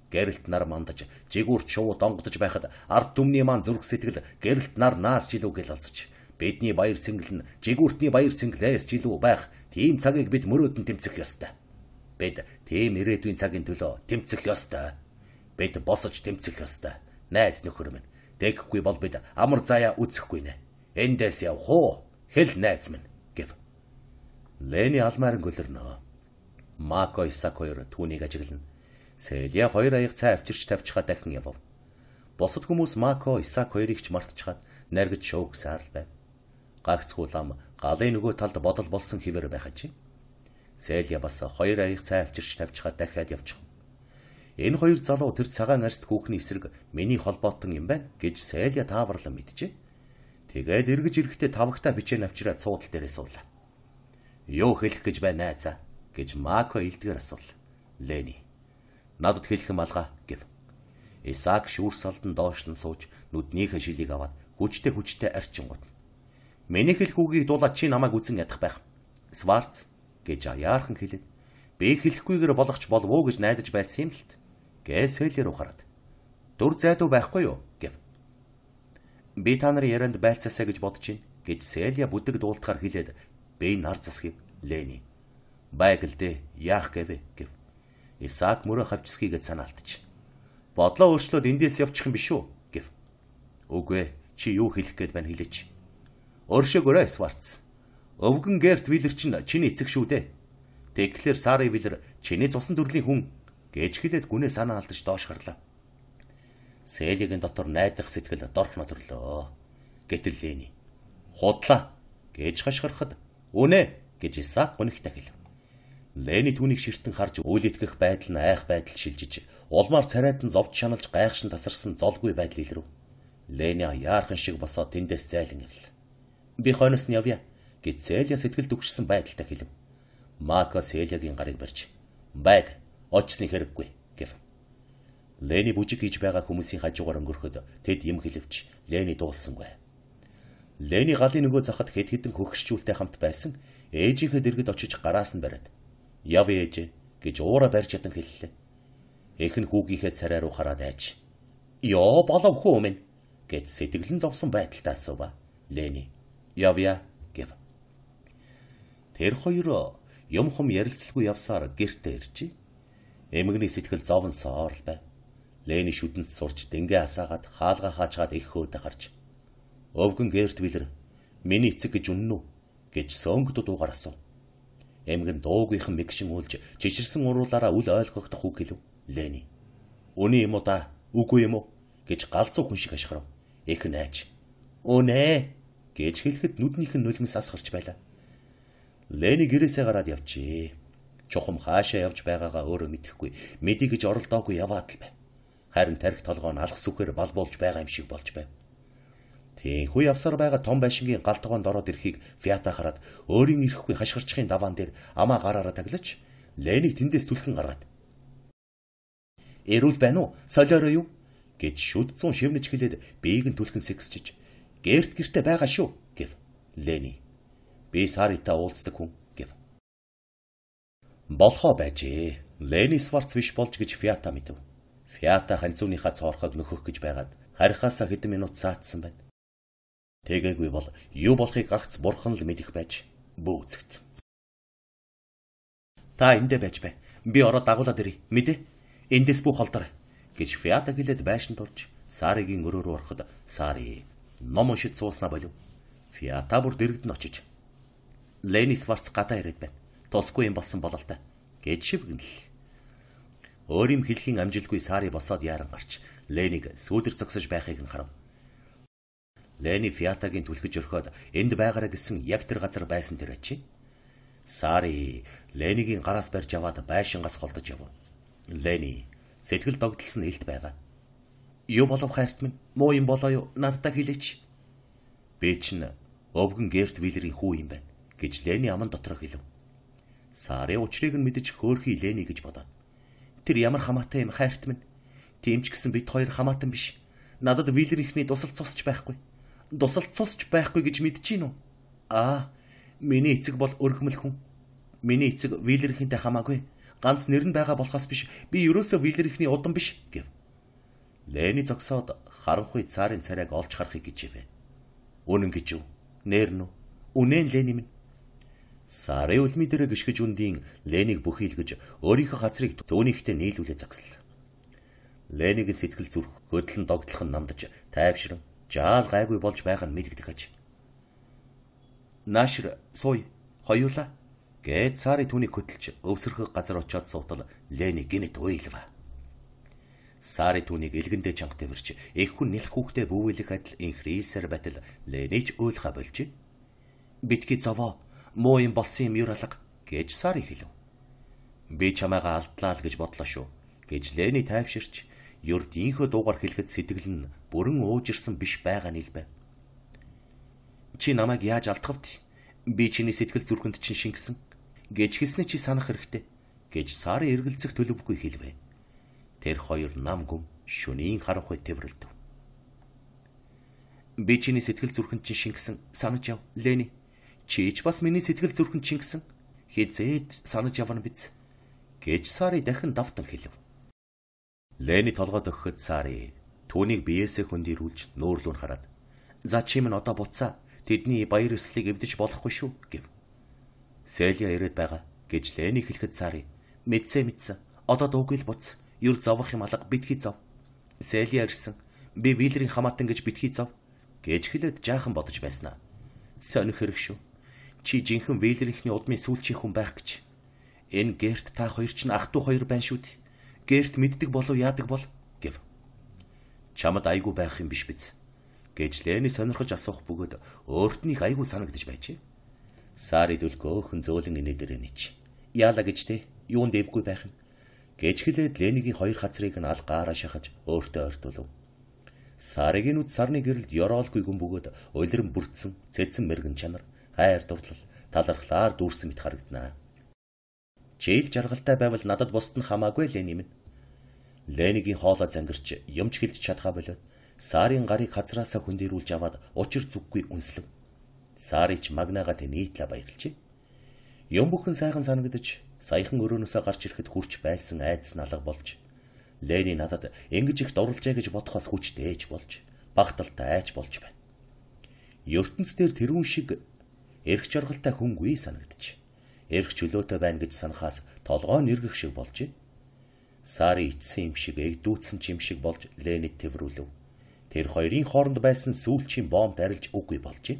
Speaker 1: Гэрэлт нар мандаж, жигүүр шууд онгодож байхад ард түмний маань зүрх сэтгэл гэрэлт нар наас жилүү гэл алцж. Бидний баяр сэнгэл нь жигүүртний баяр сэнгэлээс жилүү байх тийм цагийг бид мөрөөдөн тэмцэх ёстой. Бид тийм ирээдүйн цагийн төлөө тэмцэх ёстой. Бид босож тэмцэх ёстой. Найз нөхөр минь, тэгэхгүй бол бид амар заяа үзэхгүй нэ. Эндээс явх уу? Хэл найз минь гэв. Лени алмаар гөлөрнө. Мако Исаак хоёр түүнийг ажиглана. Селия хоёр аяг цай авчирч тавьчихад дахин явв. Босод хүмүүс Мако Исаак хоёрыг ч мартчихад наргиж шоогсаар л байв. Гагцхүү лам галын нөгөө талд бодол болсон хിവэр байхаж. Селия бас хоёр аяг цай авчирч тавьчихад дахиад явчих. Энэ хоёр залуу тэр цагаан арст хүүхний эсрэг миний холбоотон юм байна гэж Селия тааварлан мэдчихэ. Тэгээд эргэж ирэхдээ тавагтаа бичээ навчраад суудал дээрээ суулаа. Юу хэлэх гэж байна найзаа гэж Мако илдгээр асуув. Лени надад хэлэх юм алгаа гэв. Исаак шүүрс алдан доош нь сууж нүднийхээ шилийг аваад хүчтэй хүчтэй арчингууд. Миний хэлэх үгийг дуулаад чи намайг үзэн ядах байх. Сварц гэж аяархан хэлээд би хэлэхгүйгээр болгоч болов уу гэж найдаж байсан юм л т. Гээсэлэр ухаарад. Дүр зайдуу байхгүй юу гэв. Би та нарын ярианд байлцаасаа гэж бодож байна гэж Селия бүдэг дуулдахаар хэлээд би нар засгив. Лени байг л дээ яах гэвэ гэв. Исаак мөрөө хавчсхийгээд санаалтж. Бодлоо өөрчлөөд эндээс явчих юм биш үү гэв. Үгүй ээ чи юу хэлэх гээд байна хэлээч. Өршөөгөөрэй Сварц. Өвгөн Герт Виллер чинь чиний эцэг шүү дээ. Тэгэхээр Сари Виллер чиний цусан төрлийн хүн гэж хэлээд гүнээ санаа алдаж доош гарлаа. Селигийн дотор найдах сэтгэл дорхно төрлөө. Гэтэл Лени худлаа гэж хашгирахад үнэ гэж Исаак гүнхтэй хэлв. Лени түүнийг ширтэн харж үйл итгэх байдал нь айх байдал шилжиж улмаар царайдан зовж шаналж гайхшин тасарсан золгүй байдал илрв. Лени яархан шиг босоод тэндээс зайлан явл. Би хойноос нь явъя гэж Селия сэтгэл дүгшсэн байдалтай хэлв. Мако Селиагийн гарыг барьж байг очсны хэрэггүй гэв. Лени бүжиг хийж байгаа хүмүүсийн хажуугаар өнгөрөхөд тэд юм хэлвч Лени дуулсангүй. Лени галын нөгөө захад хэд хэдэн хөгшчүүлтэй хамт байсан ээжийнхээ дэргэд очиж гараас нь бариад яв ээж гэж уура барьж ятан хэллээ. Эхэн хүүгийнхээ царай руу хараад айж ёо болов хөө минь гэж сэтгэлэн зовсон байдалтай асуув. Лени явъя гэв. Тэр хоёр юм хум ярилцлагүй явсаар гэртээ иржээ. Эмгний сэтгэл зовносоор л байв. Лени шүдэнс сурч дэнгээ асаагаад хаалга хаачгаад их хөөдө гарч. Өвгөн Герт Виллер миний эцэг гэж үнэн үү гэж сөөнгөд дуугаар асуув. Эмгэн дуугийнхан мэгшин уулж жижирсэн уруулаараа үл ойлгохдох үг хэлв. Лени үний юм уу да үгүй юм уу гэж галзуу хүн шиг ашгарав. Их найж үнэ гэж хэлэхэд нүднийх нь нулимс асгарч байлаа. Лени гэрээсээ гараад явжээ. Чухам хаашаа явж байгаагаа өөрөө мэдэхгүй. Мэдий гэж оролдоогүй яваад л байв. Харин тарих толгоо нь алх сүхээр бал болж байгаа юм шиг болж байв. Тийхүү явсаар байгаа том байшингийн галтгоонд ороод ирэхийг Фиата хараад өөрийн ирэхгүй хашгирчхийн даваан дээр амаа гараараа таглаж Ленийг тэндээс түлхэн гаргаад "Эрүүл байна уу? Солиороо юу?" гэж шүдцэн шивнэж хэлээд биеийг нь түлхэн сэгсчиж "Гэрт гэртээ байгаа шүү" гэв. Лени "Би Саритай уулздаг хүн" гэв. Болохоо байжээ. Лени Сварц биш болж гэж Фиата мэдв. Фиата ханцууныхаа цоорхог нөхөх гэж байгаад харихаасаа хэдэн минут цаатсан байна. Тэгээгүй бол юу болохыг гагц бурхан л мэдэх байж бөөцгт. "Та эндэ байж бай. Би ороод дагуулад ирье. Мэдээ? Эндээс бүх холдорой" гэж Фиата хэлээд байшинд орж Саригийн өрөө рүү ороход Сари ном уншиж сууснаа болов. Фиата бүр дэрэгд нь очиж "Лени Сварц гадаа ирээд байна. Тусгүй юм болсон болол та" гэж шивгэнэл. Өөр юм хэлхийн амжилгүй Сари босоод яаран гарч Лениг сүүдэр зогсож байхыг нь харав. Лени Фиатагийн түлхэж өрхөөд энд байгаараа гэсэн яг тэр газар байсан тэр ачи. Сари Ленигийн гараас барьж аваад байшингаас холдож явв. Лени сэтгэл догдолсон элт байваа. "Юу болов хайрт минь? Муу юм болоо юу? Надтай хэлээч." "Би чинь өвгөн Герт Виллерийн хүү юм байна" гэж Лени аман дотроо хэлв. Сари учрыг нь мэдэж хөөрхий Лени гэж бодоод "Тэр ямар хамаатай юм хайрт минь? Тийм ч гэсэн бид хоёр хамаатан биш. Надад Виллерийнхний дусалт цусч байхгүй. Дусалт цусч байхгүй гэж мэдэж гин үү? Аа, миний эцэг бол өргөмөл хүн. Миний эцэг Виллерийнхэнтэй хамаагүй. Ганц нэр нь байгаа болохоос биш. Би ерөөсөө Виллерийнхний удан биш гэв. Лени зогсоод харанхуй цаарын царайг олж харахыг хичээвэ. Үнэн гэж үү? Нэр нь үү? Үнэн Лени минь. Сарын үлми дээр гიშгэж үндийн Лениг бүхийлгэж өөрийнхөө газрыг түүнийхтэй нийлүүлээ загслаа. Ленигийн сэтгэл зүрх хөдлөн догтлох нь намдаж тайвшран жаал гайгүй болж байгаа нь мэдэгдэх аж. Наашир сууй хоёулаа гээд цари түүнийг хөтлж өвсөрхөг газар очиод суутал Лени гинэт уйлва. Сари түүнийг элгэндээ чанга тавирч их хүн нэлх хүүхдээ бүүвэлэх адил инхрийсэр батал Ленич уйлха болж. Битгий заваа муу юм болсон юм юралга гэж Сари хэлв. Би чамайгаа алдлаа л гэж бодлоо шүү гэж Лени тайвширч юрд инхөө дуугаар хэлэхэд сэтгэл нь бүрэн уужирсан биш байгаа нийлбэ. Чи намайг яаж алдахвд? Би чиний сэтгэл зүрхэнд чинь шингэсэн гэж хэлснэ чи санах хэрэгтэй гэж Сари эргэлзэх төлөвгүй хэлвэ. Тэр хоёр нам гүм шөнийн харанхуй тэврэлдэв. Би чиний сэтгэл зүрхэнд чинь шингэсэн санаж яв Лени. Чи ч бас миний сэтгэл зүрхэнд шингэсэн хизээд санаж явна биз гэж Сари дахин давтан хэлв. Лени толгойд өгөхөд Сари түүнийг биеэсээ хөндөрүүлж нөөрлүүн хараад за чи минь одоо буцаа тэдний баяр ёслолыг эвдэж болохгүй шүү гэв. Селия ирээд байгаа гэж Лени хэлэхэд Сари мэдсэ мэдсэн одоо дуугүй л буц юр зовох юм алга битгий зов. Селия ирсэн би Виллерийн хамаатан гэж битгий зов гэж хэлээд жаахан бодож байснаа. Сонирх хэрэг шүү. Чи жинхэнэ Виллерийнхний удмын сүүлчийн хүн байх гэж. Энэ Герт та хоёр ч ах дүү хоёр байна шүү дээ. Герт мэддэг болов яадаг бол гэв. Чамд айгүй байх юм биш биз гэж Лени сонирхож асуух бөгөөд өөртнийх айгүй санагдаж байжээ. Сари дөлгөөхөн зөөлөн инээдэрэ нийч. Яала гэж те юунд дэвгүй байх юм гэж хэлээд Ленигийн хоёр хацрыг нь алгаараа шахаж өөртөө ойртуулв. Саригийн үд сарны гэрэлд ёроолгүй гүн бөгөөд улиран бүрдсэн цэцэн мэрэгэн чанар хайр дурлал талархлаар дүүрсэн мэт харагданаа. Чийл жаргалтай байвал надад бусд нь хамаагүй Лени минь. Ленигийн хоолой зангирч юмч хэлж чадхаа болоод Сарын гарыг хазраасаа хөндөрүүлж аваад учир зүггүй үнслэв. Сари ч магнаага тэнийтлээ баярлжээ. Юм бүхэн сайхан санагдаж саяхан өрөөнөөсөө гарч ирэхэд хурч байсан айдас нь алга болж Лени надад ингэж их дурлжээ гэж бодохоос хүчтэй ээж болж багталтай айж болж байна. ертөнц дээр тэрүүн шиг эрх жаргалтай хүнгүй санагдчих. Эрх чөлөөтэй байна гэж санахаас толгоо нэргэх шиг болжээ. Сари ичсэн юм шиг эгдүүцсэн юм шиг болж Ленид тэврүүлв. Тэр хоёрын хооронд байсан сүүлчийн бомб арилж үгүй болжээ.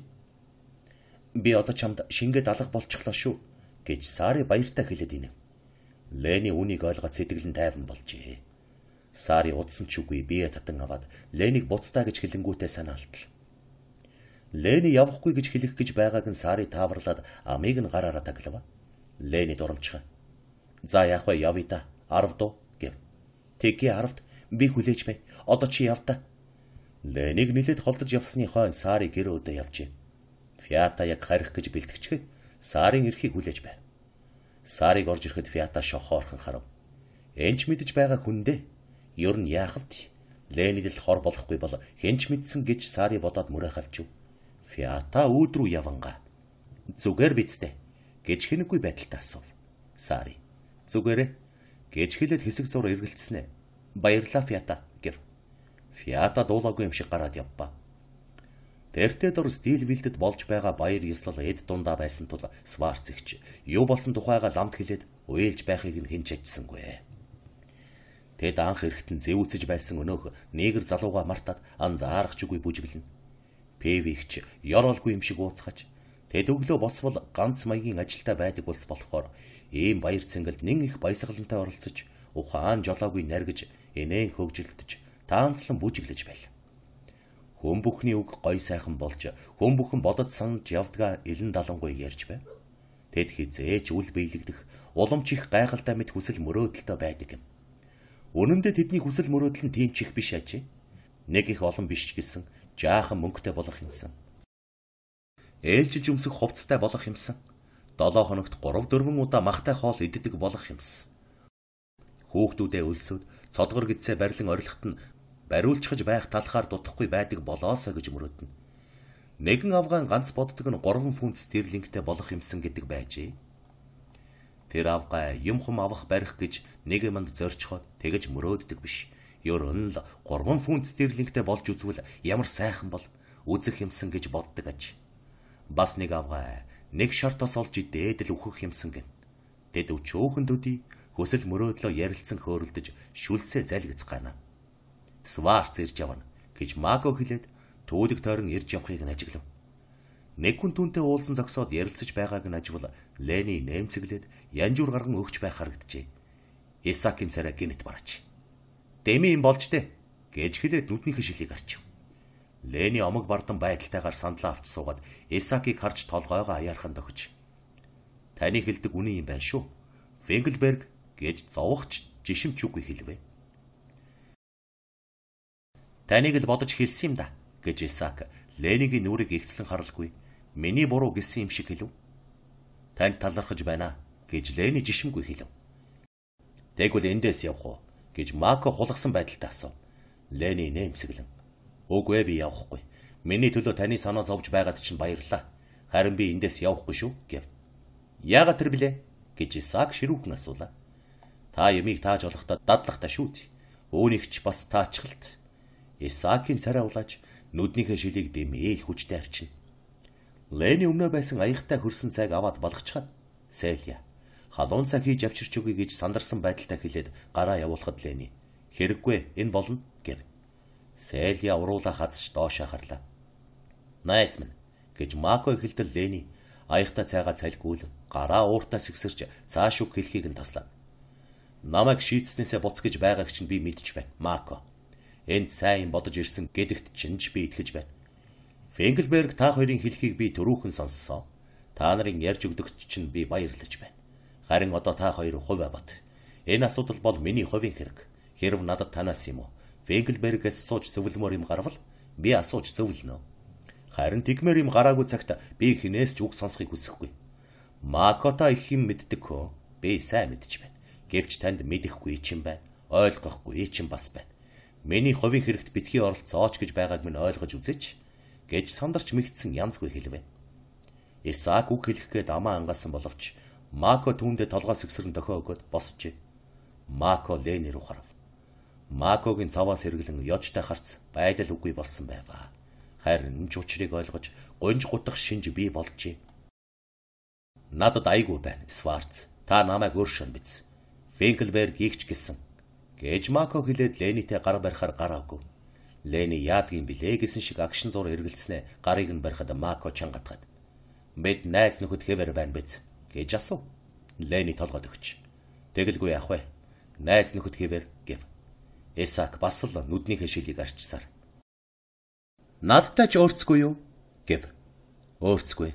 Speaker 1: Би одоо чамд шингээд алга болчихлоо шүү гэж Сари баяртай хэлээд инэв. Лени үнийг ойлгоод сэтгэл нь тайван болжээ. Сари удсан ч үгүй бие татан аваад Лениг буцтаа гэж хэлэнгүүтээ санаа алдал. Лени явахгүй гэж хэлэх гэж байгааг нь Сари тааварлаад амийг нь гараараа таглав. Лени дурамчхаа. За яах вэ явъя та арав дуу гэв. Тэки аравд би хүлээж бай. Одоо чи яв та. Лениг нилээд холдож явсны хойно Сари гэр өдөө явжээ. Фиата яг харих гэж бэлтгэжгээд Сарын эрхийг хүлээж байв. Сариг орж ирэхэд Фиата шохоорхон харав. Энч мэдэж байгаа хүндээ ер нь яах вэ? Ленид л хор болохгүй бол хэнч мэдсэн гэж Сари бодоод мөрөө хавчив. Фиата өөдрүү яванга. Зүгээр бицтэй гэж хэнэггүй байдалтай асуув. Сари зүгээрээ гэж хэлээд хэсэг зур эргэлцснэ. Баярлалаа Фиата гэв. Фиата дуулаагүй юм шиг гараад явбаа. Тэртээ дор стил вилдэд болж байгаа баяр ёслол эд дундаа байсан тул Сварц игч юу болсон тухайга ламд хэлээд уйлж байхыг нь хэн ч ажсангүй. Тэд анх эрэхтэн зэвүүцэж байсан өнөөх нэгэр залууга мартаад анзаарах ч үгүй бүжиглэн. Певигч ёроолгүй юм шиг ууцгаж тэд өглөө босвол ганц маягийн ажилтай байдаг улс болохоор ийм баяр цэнгэлд нэн их баясгалантай оролцож ухаан жолоогүй наргиж энээн хөгжилдөж таанцлан бүжиглэж байл. Хүн бүхний үг гой сайхан болж хүн бүхэн бодож санаж явдгаа элен далангуй ярьж байв. Тэд хизээж үл биелэгдэх уламж их гайхалтай мэт хүсэл мөрөөдөлтөй байдаг юм. Үнэн дээр тэдний хүсэл мөрөөдөл нь тийм ч их биш ажээ. Нэг их олон биш ч гэсэн жаахан мөнгөтэй болох юмсан. Ээлжиж өмсөх хувцастай болох юмсан. долоо хоногт гурав дөрвөн удаа махтай хоол иддэг болох юмсан. Хүүхдүүдээ өлсөд цодгор гидсээ барилан орилоход нь бариулчхаж байх талхаар дутахгүй байдаг болоосоо гэж мөрөөднө. Нэгэн авгаан ганц боддог нь гурван фунт стерлингтэй болох юмсан гэдэг байжээ. Тэр авгай юм хум авах барих гэж нэг юмд зорчхоод тэгэж мөрөөддөг биш. Ерөн л гурван фунт стерлингтэй болж үзвэл ямар сайхан бол үзэх юмсан гэж боддог аж. Бас нэг авгай нэг шартаас олж идээд л үхэх юмсан гэн. Тэд өчөөхөндүүдий хүсэл мөрөөдлөө ярилцсан хөөрөлдөж шүлсээ залгиц гана. Сварц ирж явна гэж Мако хэлээд түүлэг тойрон ирж явахыг нь ажиглав. Нэг хүн түүнтэй уулзсан зогсоод ярилцаж байгааг нь аживал Лени нэмцэглээд янжуур гарган өгч байх харагджээ. Исаакийн царай гинэт бараач. Дэми юм болж тээ гэж хэлээд нүднийхээ шилийг арчив. Лени омог бардан байдалтайгаар сандлаа авч суугаад Исаакийг харж толгойгоо аяархан дохиж. Таны хэлдэг үнэн юм байна шүү. Фенглберг гэж зовхч жишимч үгүй хэлвэ. Таныг л бодож хэлсэн юм да гэж Исаак Ленигийн нүрийг ихцлэн харалгүй. Миний буруу гэсэн юм шиг хэлв. Танд талархаж байна гэж Лени жишимгүй хэлв. Тэгвэл эндээс явах уу гэж Мако хулгасан байдалтай асуув. Лени нэмсэглэн. Үгүй би явахгүй. Миний төлөө таны санаа зовж байгаад чинь баярлалаа. Харин би эндээс явахгүй шүү гэв. Яагаад тэр блэ гэж Исаак ширүүхэн асуулаа. Та ямиг тааж олохдоо дадлахтаа шүү. Үүнийг ч бас таачхалт. Исаакийн царай улааж нүднийхээ шилийг дэмээл хүчтэй арчина. Лени өмнөө байсан аягтай хөрсөн цайг аваад балгачаад Селия халуун цаг хийж авчирч өгье гэж сандарсан байдалтай хэлээд гараа явуулахад Лени хэрэггүй энэ болно гэв. Селия уруулаа хазч доош харлаа. Найз минь гэж Мако хэлтэл Лени аягтай цайгаа цалгүүл гараа ууртаа сэгсэрч цааш үг хэлхийг нь таслаа. Намайг шийдснээсээ буц гэж байгааг чинь би мэдчих байна. Мако энд сайн бодож ирсэн гэдэгт чинь ч би итгэж байна. Фенглберг та хоёрын хэлхийг би төрүүхэн сонссоо. Та нарын ярьж өгдөгч чинь би баярлаж байна. Харин одоо та хоёр хувь бод. Энэ асуудал бол миний хувийн хэрэг. Хэрв надад танаас юм уу? Фенглбергээс сууж зөвлөмөр юм гарвал би асууж зөвлөнө. Харин тэгмэр юм гараагүй цагт би хинээс ч үг сонсхийг хүсэхгүй. Макота их юм мэддэг хөө. Би сайн мэдж байна. Гэвч танд мэдэхгүй чинь байна. Ойлгохгүй чинь бас байна. Миний хувийн хэрэгт битгий оролцооч гэж байгааг минь ойлгож үзээч гэж сандарч мэгдсэн янзгүй хэлвэ. Исаак үг хэлэх гээд амаа ангаасан боловч Мако түүндээ толгой сэгсрэн дохио өгөөд босчээ. Мако Лени рүү харав. Макогийн цаваас хэрглэн ёжтой харц байдал үгүй болсон байваа. Харин ч учрыг ойлгож гонж гутах шинж бий болжээ. Надад айгүй байна. Сварц, та намайг өөршөн биз. Фенглберг гихч гэсэн гэж Мако хэлээд Ленитэй гар барихаар гараагүй. Лени яадгийн билээ гэсэн шиг агшин зур эргэлцснээ гарыг нь барихад Мако чангатгаад. Бид найз нөхөд хэвээр байна биз гэж асуув. Лени толгойд өгч. Тэгэлгүй яах вэ? Найз нөхөд хэвээр гэв. Исаак бас л нүднийхээ шилийг арчсаар. Надтай ч өөрцгүй юу гэв. Өөрцгүй.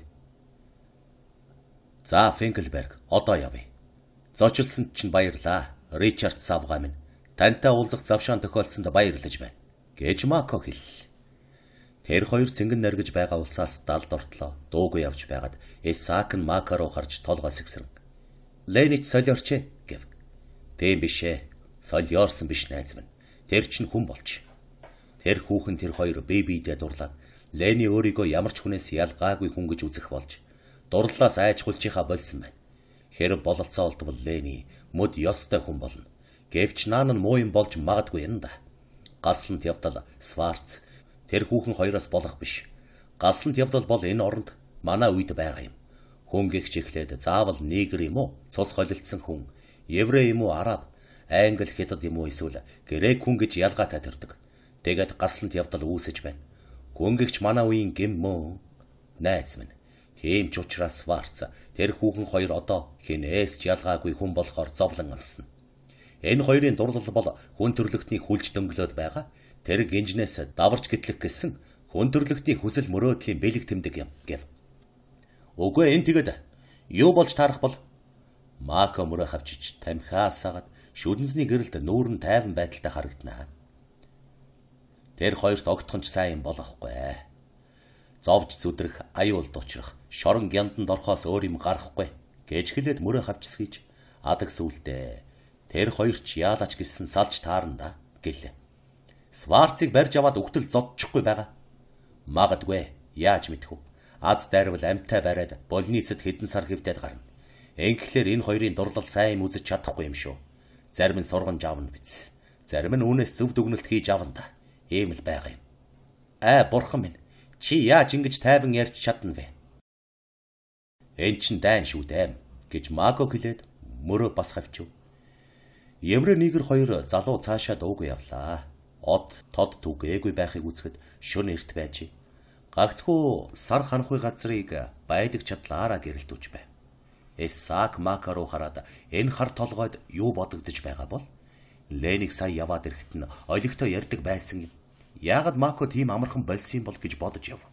Speaker 1: За Фенглберг одоо явъя. Зочлсон чинь баярлаа. Ричард Савга минь тантай уулзах завшаан тохиолдсонд баярлаж байна гэж Мако хэл. Тэр хоёр цэнгэн наргиж байгаа улсаас далд ортлоо дуугүй явж байгаад Исаак нь Мако руу харж толгой сэгсрэн. Ленич солиорчээ гэв. Тийм биш ээ. Солиорсон биш найз минь. Тэр чинь хүн болж. Тэр хүүхэн тэр хоёр бие биедээ дурлаад Лени өөрийгөө ямар ч хүнээс ялгаагүй хүн гэж үзэх болж дурлалаас айж хулжихаа болсон байна. Хэрэг бололцоо олдвол Лени мөд ёстой хүн болно. Гэвч наан нь муу юм болж магадгүй юм да. Гаслант явдал Сварц тэр хүүхэн хоёроос болох биш. Гаслант явдал бол энэ оронд манай үед байгаа юм. Хүн гихч эхлээд заавал негр юм уу? Цус холилдсон хүн, еврей юм уу, араб, англи, хятад юм уу эсвэл грек хүн гэж ялгаатай төрдөг. Тэгээд гаслант явдал үүсэж байна. Хүн гихч манай үеийн гэм мөө. Найз минь. Тийм ч учраас Сварц тэр хүүхэн хоёр одоо хинээс ч ялгаагүй хүн болохоор зовлон амсна. Энэ хоёрын дурлал бол хүн төрлөختний хүлж дөнгөлөөд байгаа. Тэр гинжнээс даварч гэтлэх гэсэн хүн төрлөختний хүсэл мөрөөдлийн бэлэг тэмдэг юм гэв. Үгүй энэ тэгээд юу болж таарах бол? Мако мөрөө хавчиж тамхиасаагаад шүдэнсний гэрэлд нүүрэн тайван байдалтай харагдана. Тэр хоёрт огтхон ч сайн юм болохгүй. Зовж зүдрэх, аюул дучрах, шорон гянданд орхоос өөр юм гарахгүй гэж хэлээд мөрөө хавчсгийж адаг сүулдэ. Тэр хоёр ч яалаач гэсэн салж таарна гэлээ. Сварцыг барьж аваад өгтөл зодчихгүй байгаа. Магадгүй яаж мэдэх вэ? Аз дайрвал амтай бариад больницад хэдэн сар хэвдээд гарна. Ингэхлээр энэ хоёрын дурлал сайн юм үзэж чадахгүй юм шүү. Зарим нь сургамж авна биз. Зарим нь үүнээс зөв дүгнэлт хийж авна да. Ийм л байгаа юм. Аа бурхан минь, чи яаж ингэж тайван ярьж чадна вэ? Энд чин дайн шүү дээ гэж Мако хэлээд мөрөө бас хавчив. Еврей нэгэр хоёр залуу цаашаа дуугүй явлаа. Од тод түгээгүй байхыг үзэхэд шөнө эрт байжээ. Гагцхүү сар ханхуй газрыг байдаг чадлаараа гэрэлтүүж байв. Исаак Мако руу хараад энэ хар толгойд юу бодогдож байгаа бол Ленийг сая яваад ирэхэд нь олигтой ярьдаг байсан юм. Яагаад Мако тийм амархан болсон бол гэж бодож яв.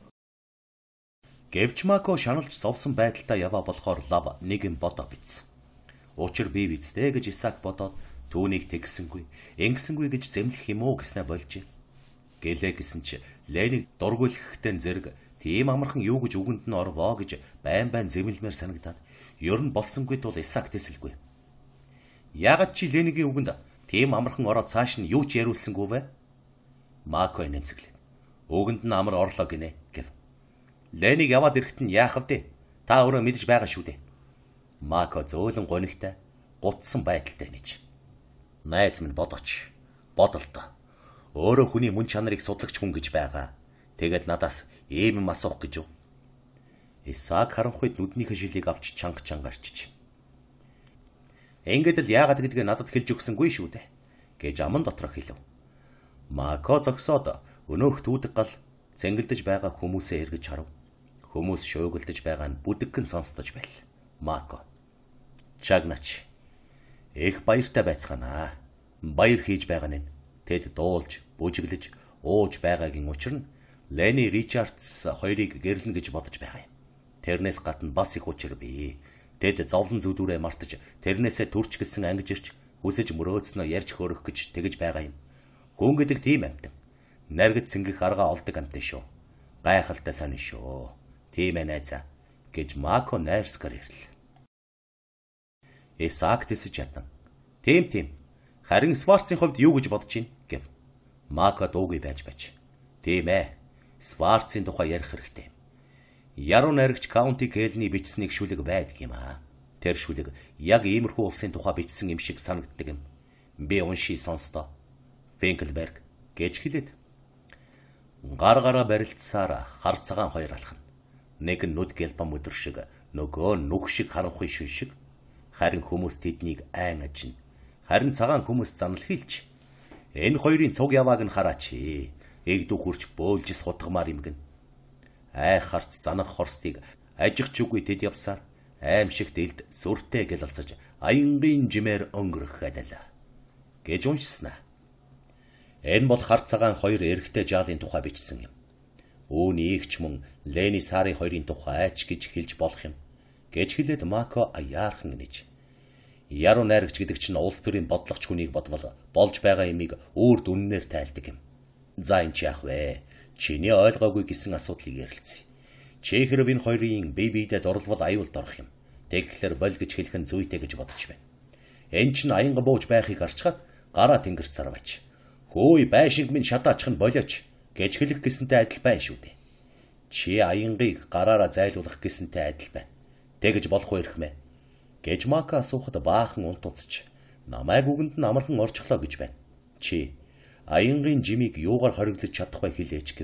Speaker 1: Гэвч Мако шаналж зовсон байдалтай яваа болохоор лав нэг юм бодоо биз. Учир би бицтэй гэж Исаак бодоод түүнийг тэгсэнгүй, ингэсэнгүй гэж зэмлэх юм уу гэснэ болж. Гэлээ гэсэн чи Ленийг дургуйлахтай зэрэг тийм амархан юу гэж үгэнд нь орвоо гэж байн байн зэмлэмээр санагдаад ер нь болсонгүй тул Исаак тэсэлгүй. Яагаад чи Ленигийн үгэнд тийм амархан ороод цааш нь юу ч яриулсангүй вэ? Мако нэмсэглээд. Үгэнд нь амар орлоо гинэ гэв. Ленийг яваад ирэхэд нь яах вэ? Та өөрөө мэдж байгаа шүү дээ. Мако зөөлөн гонигтай, гутсан байдалтай нэж. Найз минь бодооч. Бодолтой. Өөрөө хүний мөн чанарыг судлагч хүн гэж байгаа. Тэгээд надаас ийм юм асуух гэж юу? Исаак харанхуйд нүднийхээ шилийг авч чанга чангарчиж. Ингээд л яагаад гэдгээ надад хэлж өгсөнгүй шүү дээ гэж аман дотроо хэлв. Мако зогсоод өнөөх түүдэг гал цэнгэлдэж байгаа хүмүүсээ эргэж харав. Хүмүүс шуугилдэж байгаа нь бүдэгхэн сонсдож байл. Мако. Чагнач. Их баяртай байцгаанаа. Баяр хийж байгаа нь тэд дуулж, бүжиглэж, ууж байгаагийн учир нь Лени Ричардс хоёрыг гэрлэн гэж бодож байгаа юм. Тэрнээс гадна бас их учир бий. Тэд зовлон зүдүүрээ мартаж, тэрнээсээ төрч гисэн ангиж ирч, хүсэж мөрөөдснөө ярьж хөөрөх гэж тэгж байгаа юм. Хүн гэдэг тийм амтан. Наргид цэнгэх арга олдог амтан шүү. Гайхалтай сайн шүү. Тийм ээ найзаа гэж Мако найрсгаар ирлээ. Исаак тэсэж ятан. Тийм тийм. Харин Сварцын хувьд юу гэж бодож байна гэв. Мако дуугүй байж байж. Тийм ээ. Сварцын тухай ярих хэрэгтэй. Яруу найрагч Каунти Гэлний бичсэнийг шүлэг байдаг юм аа. Тэр шүлэг яг иймэрхүү улсын тухай бичсэн юм шиг санагддаг юм. Би унший сонстоо. Финклберг гэж хэлээд. Гар гараа барилцсаар хар цагаан хоёр алхна. Нэг нь нүд гэлбам өдөр шиг, нөгөө нүх шиг харанхуй шүн шиг. Харин хүмүүс тэднийг айн ажин. Харин цагаан хүмүүс занал хийлч. Энэ хоёрын цуг явааг нь хараач. Эгдүү хурч бөөлж сутгамаар юм гэн. Ай харц занах хорстыг ажигч үгүй тэд явсаар аимшигт элд сүртэй гэл алцаж аянгийн жимээр өнгөрөх адалаа гэж уншснаа. Энэ бол хар цагаан хоёр эрэгтэй жаалын тухай бичсэн юм. Үүнийг ч мөн Лени Сарын хоёрын тухай айч гэж хэлж болох юм гэж хэлээд Мако аяархан нэж. Яруу найрагч гэдэг чинь улс төрийн бодлогч хүнийг бодвол болж байгаа юмыг өөр дүннээр тайлдаг юм. За энэ ч яах вэ? Чиний ойлгоогүй гэсэн асуудлыг ярилцъя. Чи хэрв энэ хоёрын бие биедээ дурлвал аюулд орох юм. Тэгэхээр бол гэж хэлэх нь зүйтэй гэж бодож байна. Энэ чинь аянга бууж байхыг арчгаад гараа тэнгэрч зарваач. Хөөе байшинг минь шатаачих нь болооч гэж хэлэх гэсэнтэй адил байна шүү дээ. Чи аянгыг гараараа зайлуулах гэсэнтэй адил байна. Тэгэж болох уу ирэх мэ? Гэж Мако асуухад баахан унтуцч. Намайг үгэнд нь амархан орчихлоо гэж байна. Чи аянгийн жимийг юугаар хориглож чадах вэ хэлээч гэв.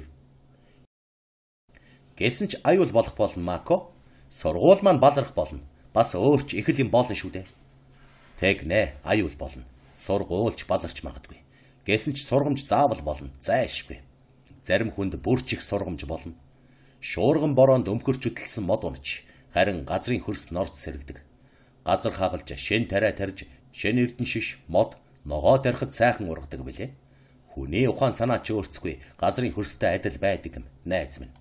Speaker 1: Гэсэн ч аюул болох болно Мако. Сургууль маань баларх болно. Бас өөрч их л юм болно шүү дээ. Тэг нэ, аюул болно. Сургуульч баларч магадгүй. Гэсэн ч сургамж заавал болно. Зайшгүй. Зарим хүнд бүрч их сургамж болно. Шуурган бороонд өмхөрч үтэлсэн мод унч. Харин газрын хөрс норд сэргдэг. Газар хагалж, шин тариа тарьж, шин эрдэн шиш, мод, ногоо тарихад сайхан ургадаг билээ. Хүний ухаан санаа ч өөрсдгүй газрын хөрстэй адил байдаг юм, найз минь.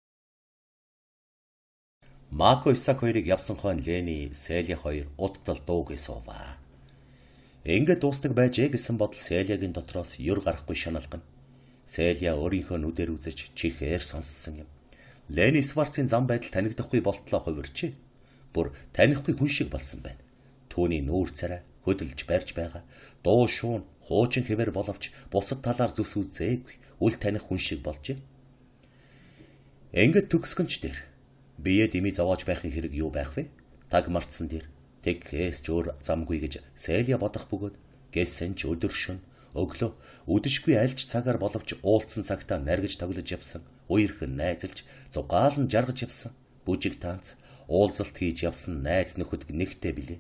Speaker 1: Мако Исаак хоёрыг явсан хойно Лени, Селия хоёр удтал дуугүй сууваа. Ингээд дуустдаг байжээ гэсэн бодол Селиягийн дотроос юр гарахгүй шаналгана. Селия өөрийнхөө нүдээр үзэж чихээр сонссон юм. Лени Сварцын зам байдал танигдахгүй болтлоо хувирчээ. Бүр танихгүй хүн шиг болсон байна. Түүний нүүр царай хөдөлж барьж байгаа. Дуу шуун, хуучин хэвээр боловч бусад талаар зүс үзээгүй үл таних хүн шиг болжээ. Ингээд төгсгөнч дээр бие дими зовоож байхын хэрэг юу байх вэ? Таг мартсан дээр Тэг хээс ч өөр замгүй гэж Селия бодох бөгөөд Гессэн ч өдөр шөнө өглөө үдэшгүй альж цагаар боловч уулзсан цагтаа наргиж тоглож явсан. Уярхан найзалж зугаалan жаргаж явсан. Бүжиг танц уулзалт хийж явсан найз нөхөд нэгтэй билээ.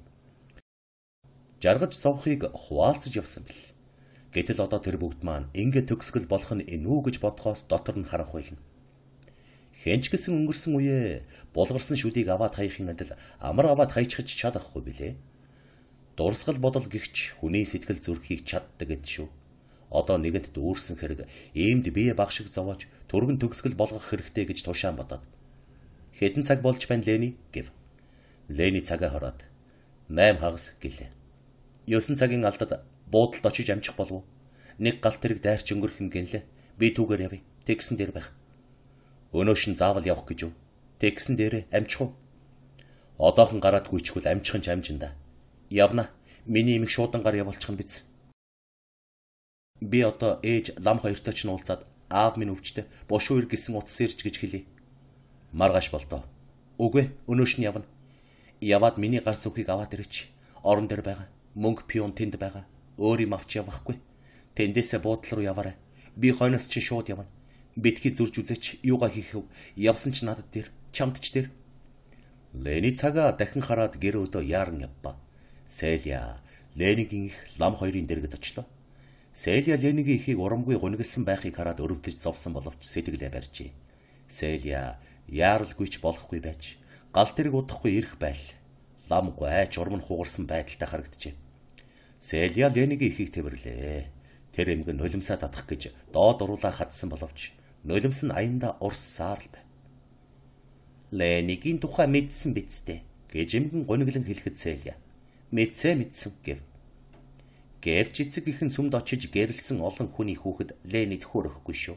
Speaker 1: Жаргаж зовхыг хуваалцаж явсан бил. Гэтэл одоо тэр бүгд маань ингээ төгсгөл болох нь энүү гэж бодхоос дотор нь харанх байлна. Хэнч гисэн өнгөрсөн үеэ булгарсан шүдийг аваад хаяхын адил амар аваад хайчихж чадахгүй билээ. Дурсгал бодол гихч хүний сэтгэл зүрхийг чаддаг гэд шүү. Одоо нэгэнд дүүрсэн хэрэг иймд бие багшиг зовоож түргэн төгсгөл болгох хэрэгтэй гэж тушаан бодоод. Хэдэн цаг болж байна Лени гэв. Лени цагаа хараад "Найм хагас" гэлээ. Ёсон цагийн алдад буудалд очиж амжих болов уу? Нэг галт тэрэг дайрч өнгөрөх юм гэнлээ. Би түүгээр явъя. Тэгсэн дээр байх. Өнөөшн заавал явах гэж юу? Тэгсэн дээрээ амжих уу? Одоохон гараад гүйчихвэл амжих нь ч амжинда. Явна. Миний имийг шуудангаар явуулчих нь биз. Би одоо ээж лам хоёртой ч нуулзаад аав минь өвчтэй бошуур гисэн утас ирж гэж хэлье. Маргааш болтоо. Үгүй, өнөөш нь явна. Яваад миний гар зүхийг аваад ирээч. Орон дээр байгаа. Мөнгө пион тэнд байгаа. Өөр юм авч явахгүй. Тэндээсээ буудлал руу яваарай. Би хойноос чи шууд явна. Битгий зурж үзээч юугаа хийх вэ? Явсан ч надад дээр, чамд ч дээр. Лени цагаа дахин хараад гэр өдөө яаран явбаа. Селия Ленигийн их лам хоёрын дэргэд очлоо. Селия Ленигийн ихийг урамгүй гунигалсан байхыг хараад өрөвдөж зовсон боловч сэтгэлээ барьжээ. Селия яаралгүйч болохгүй байж, гал тэрэг удахгүй ирэх байл. Лам гайч урам нь хугарсан байдалтай харагджээ. Селия Ленигийн ихийг тэвэрлээ. Тэр эмгэн нулимсаа татах гэж доод уруулаа хадсан боловч нулимс нь аянда урссаар л байв. Ленигийн тухай мэдсэн бицтэй гэж эмгэн гуниглан хэлэхэд Селия "Мэдсэ мэдсэн" гэв. Гэвч эцэг ихэн сүмд очиж гэрэлсэн олон хүний хүүхэд Ленид хөөрөхгүй шүү.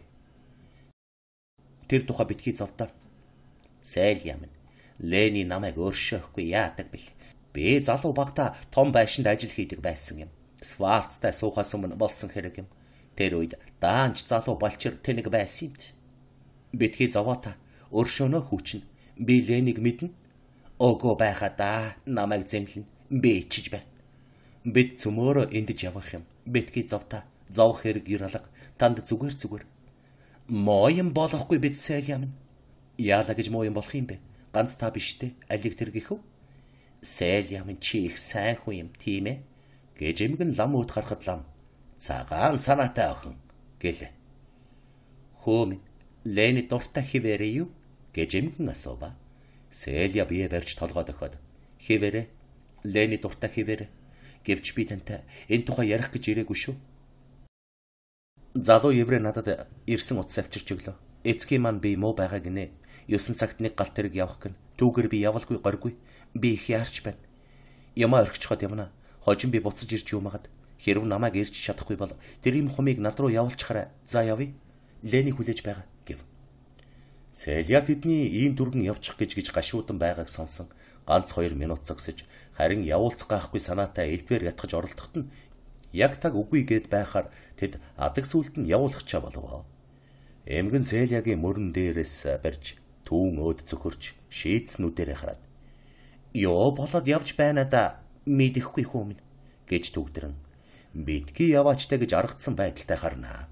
Speaker 1: Тэр тухай битгий завдаа. Селия минь Лени намайг өөршөөхгүй яадаг бил. Би залуу багтаа том байшинд ажил хийдэг байсан юм. Сварцтай суухаас өмнө болсон хэрэг юм. Тэр үед даанч залуу болчир тэнэг байсан юм. Битгий заваата өршөөнөө хүүчин. Би Лениг мэднэ. Өгөө байхадаа намайг зэмлэн би ичиж байна. Бид цөмөөрөө эндэж явах юм. Битгий завта зовх хэрэг ир алга танд зүгээр зүгээр. Моо юм болохгүй бид Селия минь. Яала гэж моо юм болох юм бэ? Ганц та биштэй алиг тэр гихүү? Селия минь чи их сайн хүн юм тийм ээ? Гэж эмгэн лам өөд харахад лам цагаан санаатай охин гэлээ. Хөө минь Лени дуртай хിവэрэ юу? Гэж эмгэн асуува. Селия бие барьж толгой дохиод "Хിവэрэ Лени дуртай хിവэрэ. Гэвч би тантай энэ тухай ярих гэж ирээгүй шүү." Залуу еврей надад ирсэн утас авчирч өглөө. Эцгийн маань би муу байгаа гинэ. Ёсон цагт нэг галт тэрэг явах гэн. Түүгээр би явалгүй горгүй. Би их яарч байна. Ямаа орхичход явна. Хожин би буцаж ирж юмагад. Хэрв намайг ирж чадахгүй бол тэр юм хумыг над руу явуулчихарай. За явъя. Лени хүлээж байгаа гэв. Селия тэдний ийм дүргэн явчих гэж гэж гашуудан байгааг сонсон. Ганц хоёр минут зогсож харин явуулцах гахгүй санаатай элбээр ятгаж оролдоход нь яг таг үгүй гэд байхаар тэд адаг сүлд нь явуулахчаа болов. Эмгэн Селиягийн мөрөн дээрээс барьж түүн өөд цөхөрч шийдснүүдээр хараад "Йоо болоод явж байна да мэдэхгүй хүмүн" гэж төгдрөн "Битгий яваачтай" гэж аргацсан байдалтай харнаа.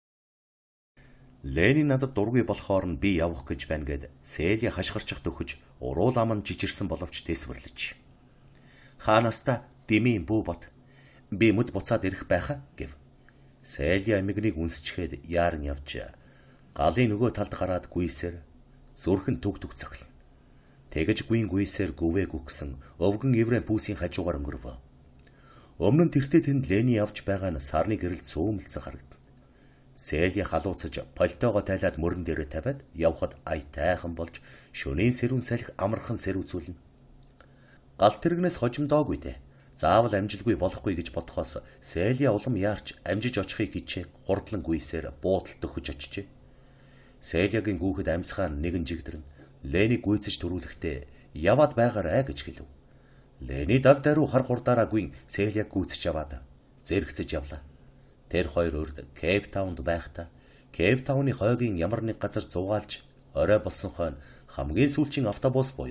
Speaker 1: Лени надад дургүй болохоор нь би явах гэж байна гэд Селия хашгирчих төхөж уруул ам нь жижирсэн боловч тэсвэрлэж. "Хаанаста дэмийн бүү бот. Би мэд буцаад ирэх байхаа" гэв. Селия эмгнийг үнсчихэд яаран явж галын нөгөө талд гараад гүйсээр зүрхэн түг түг цоглоно. Тэгэж гүйн гүйсээр гүвээг үгсэн өвгөн еврей пүүсийн хажуугаар өнгөрвөө. Өмнө нь тэртээ тэнд Лени явж байгаа нь сарны гэрэлд сүүмэлцэн харагдана. Селия халууцаж пальтоогоо тайлаад мөрөн дээрээ тавиад явхад ая тайхан болж шөнийн сэрүүн салхи амархан сэрүүцүүлнэ. Гал тэрэгнээс хожимдоогүй дээ. Заавал амжилгүй болохгүй гэж бодхоос Селия улам яарч амжиж очихыг хичээ хурдлан гүйсээр буудалд өгч очижээ. Селиягийн гүүхэд амьсгаан нэгэн жигдэрн Лениг гүйцэж төрүүлэхдээ яваад байгаарай гэж хэлв. Лени дав даруй хар хурдаараа гүйн Селияг гүйцэж яваад зэрэгцэж явлаа. Тэр хоёр урд Кейптаунд байхдаа Кейптауны хойгийн ямар нэг газар зугаалж орой болсон хойно хамгийн сүүлчийн автобус буюу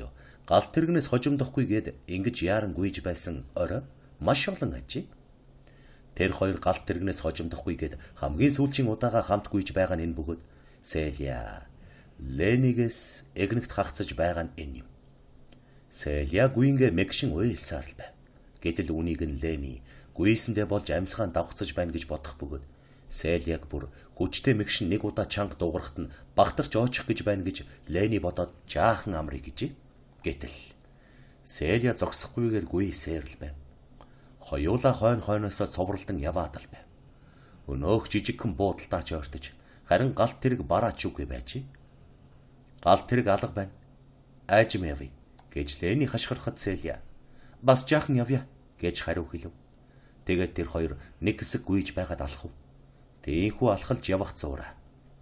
Speaker 1: Галт тэрэгнээс хожимдохгүй гээд ингэж яаран гүйж байсан орой маш олон ажээ. Тэр хоёр галт тэрэгнээс хожимдохгүй гээд хамгийн сүүлчийн удаага хамт гүйж байгаа нь энэ бөгөөд Селия Ленигээс эгнэгт хагцаж байгаа нь энэ юм. Селия гүйнгээ мэгшин уйлсаар л байв. Гэтэл үнийг нь Лени гүйсэндээ болж амьсгаан давхцаж байна гэж бодох бөгөөд Селияг бүр хүчтэй мэгшин нэг удаа чанга дуугарахт нь багтарчоочих гэж байна гэж Лени бодоод жаахан амрыг гэжээ. Гэтэл Селия зогсохгүйгээр гүйсээр л байв. Хоёулаа хойно хойноосоо цовралдан яваад л байв. Өнөөх жижигхэн буудалтаа ч ойртож харин галт тэрэг бараач үгүй байжээ. Галт тэрэг алга байна. Айжм явъя гэж Лени хашгирахад Селия бас жаахан явъя гэж хариу хэлв. Тэгээд тэр хоёр нэг хэсэг гүйж байгаад алхав. Тийхүү алхалж явах зуураа.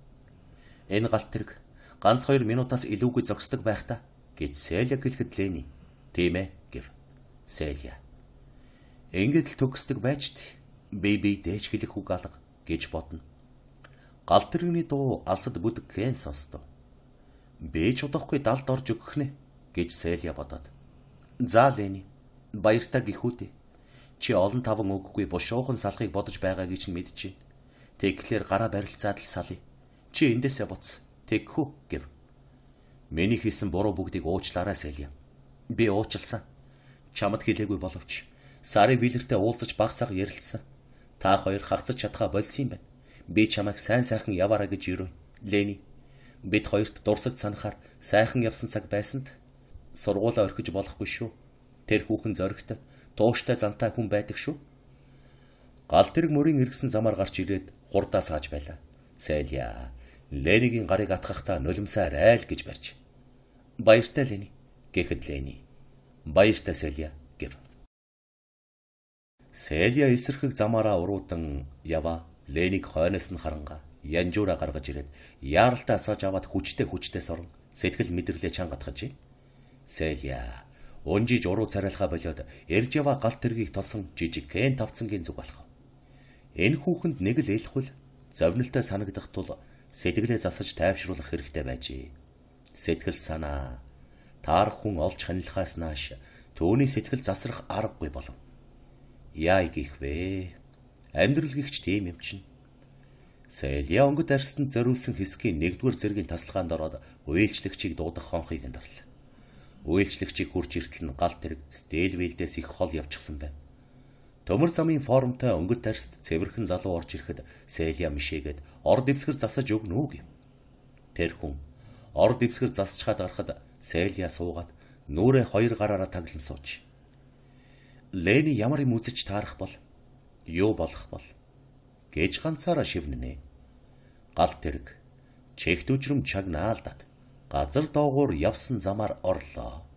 Speaker 1: Энэ галт тэрэг ганц хоёр минутаас илүүгүй зогсдог байх та гэж Селия гэлэхэд Лени тийм ээ гэв. Селия ингээд л төгсдөг байж т би би дээч хэлэх үг алга гэж бодно. Галт тэрэгний дуу алсад бүдэг хэн сонстов. Би ч удахгүй далд орж өгөх нэ гэж Селия бодоод. За Лени баяртай гихүүтэй. Чи олон таван өгөхгүй бушуухан салахыг бодож байгаагийг чинь мэдчихэв. Тэгэхээр гараа барилцаад л салъя. Чи эндээсээ буц. Тэгхүү гэв. Миний хийсэн буруу бүгдийг уучлаарай Селия. Би уучлсан. Чамд хэлээгүй боловч Сари Вилертэй уулзаж багсаар ярилцсан. Та хоёр хагцаж чадхаа болсон юм байна. Би чамайг сайн сайхан яваарай гэж юрөө. Лени бид хоёрт дурсаж санахаар сайхан явсан цаг байсанд сургуулаа орхиж болохгүй шүү. Тэр хүүхэн зоригтой, тууштай зантай хүн байдаг шүү. Галт тэрэг мөрийн иргсэн замаар гарч ирээд хурдаа сааж байлаа. Селия Ленигийн гарыг атгахтаа нулимсаар айл гэж барьж. Баяртай Лени гэхэд Лени баяртай Селия гэв. Селия эсэрхэг замаараа уруудан яваа. Лениг хойноос нь харангаа янжуура гаргаж ирээд яаралтай асааж аваад хүчтэй хүчтэй сорн сэтгэл мэдрэлээ чангатгажээ. Селия унжиж уруу царайлхаа болоод эрж яваа галт тэргийг толсон жижиг хэн тавцангийн зүг болох. Энэ хүүхэнд нэг л ээлхвэл зовнилтой санагдах тул сэтгэлээ засаж тайвшруулах хэрэгтэй байжээ. Сэтгэл санаа таарах хүн олж ханилахаас нааш түүний сэтгэл засрах аргагүй болов. Яа гих вэ? Амьдрал гихч тийм юм чинь. Селия өнгөт арстанд зориулсан хэсгийн нэгдүгээр зэргийн тасалгаанд ороод үйлчлэгчийг дуудах хонхыг өндөрлөө. Үйлчлэгчийг хурж иртэл нь галт тэрэг Стелвилдээс их хол явчихсан байв. Төмөр замын формтой өнгөт арст цэвэрхэн залуу орж ирэхэд Селия мишээгээд ор дэвсгэр засаж өгнө үү гэв. Тэр хүн ор дэвсгэр засчхаад гарахад Селия суугаад нүрээ хоёр гараараа таглан сууж. Лени ямар юм үзэж таарах бол юу болох бол гэж ганцаараа шивнэнэ. Галт тэрэг чигт өжрөм чагнаалдаад газар доогуур явсан замаар орлоо.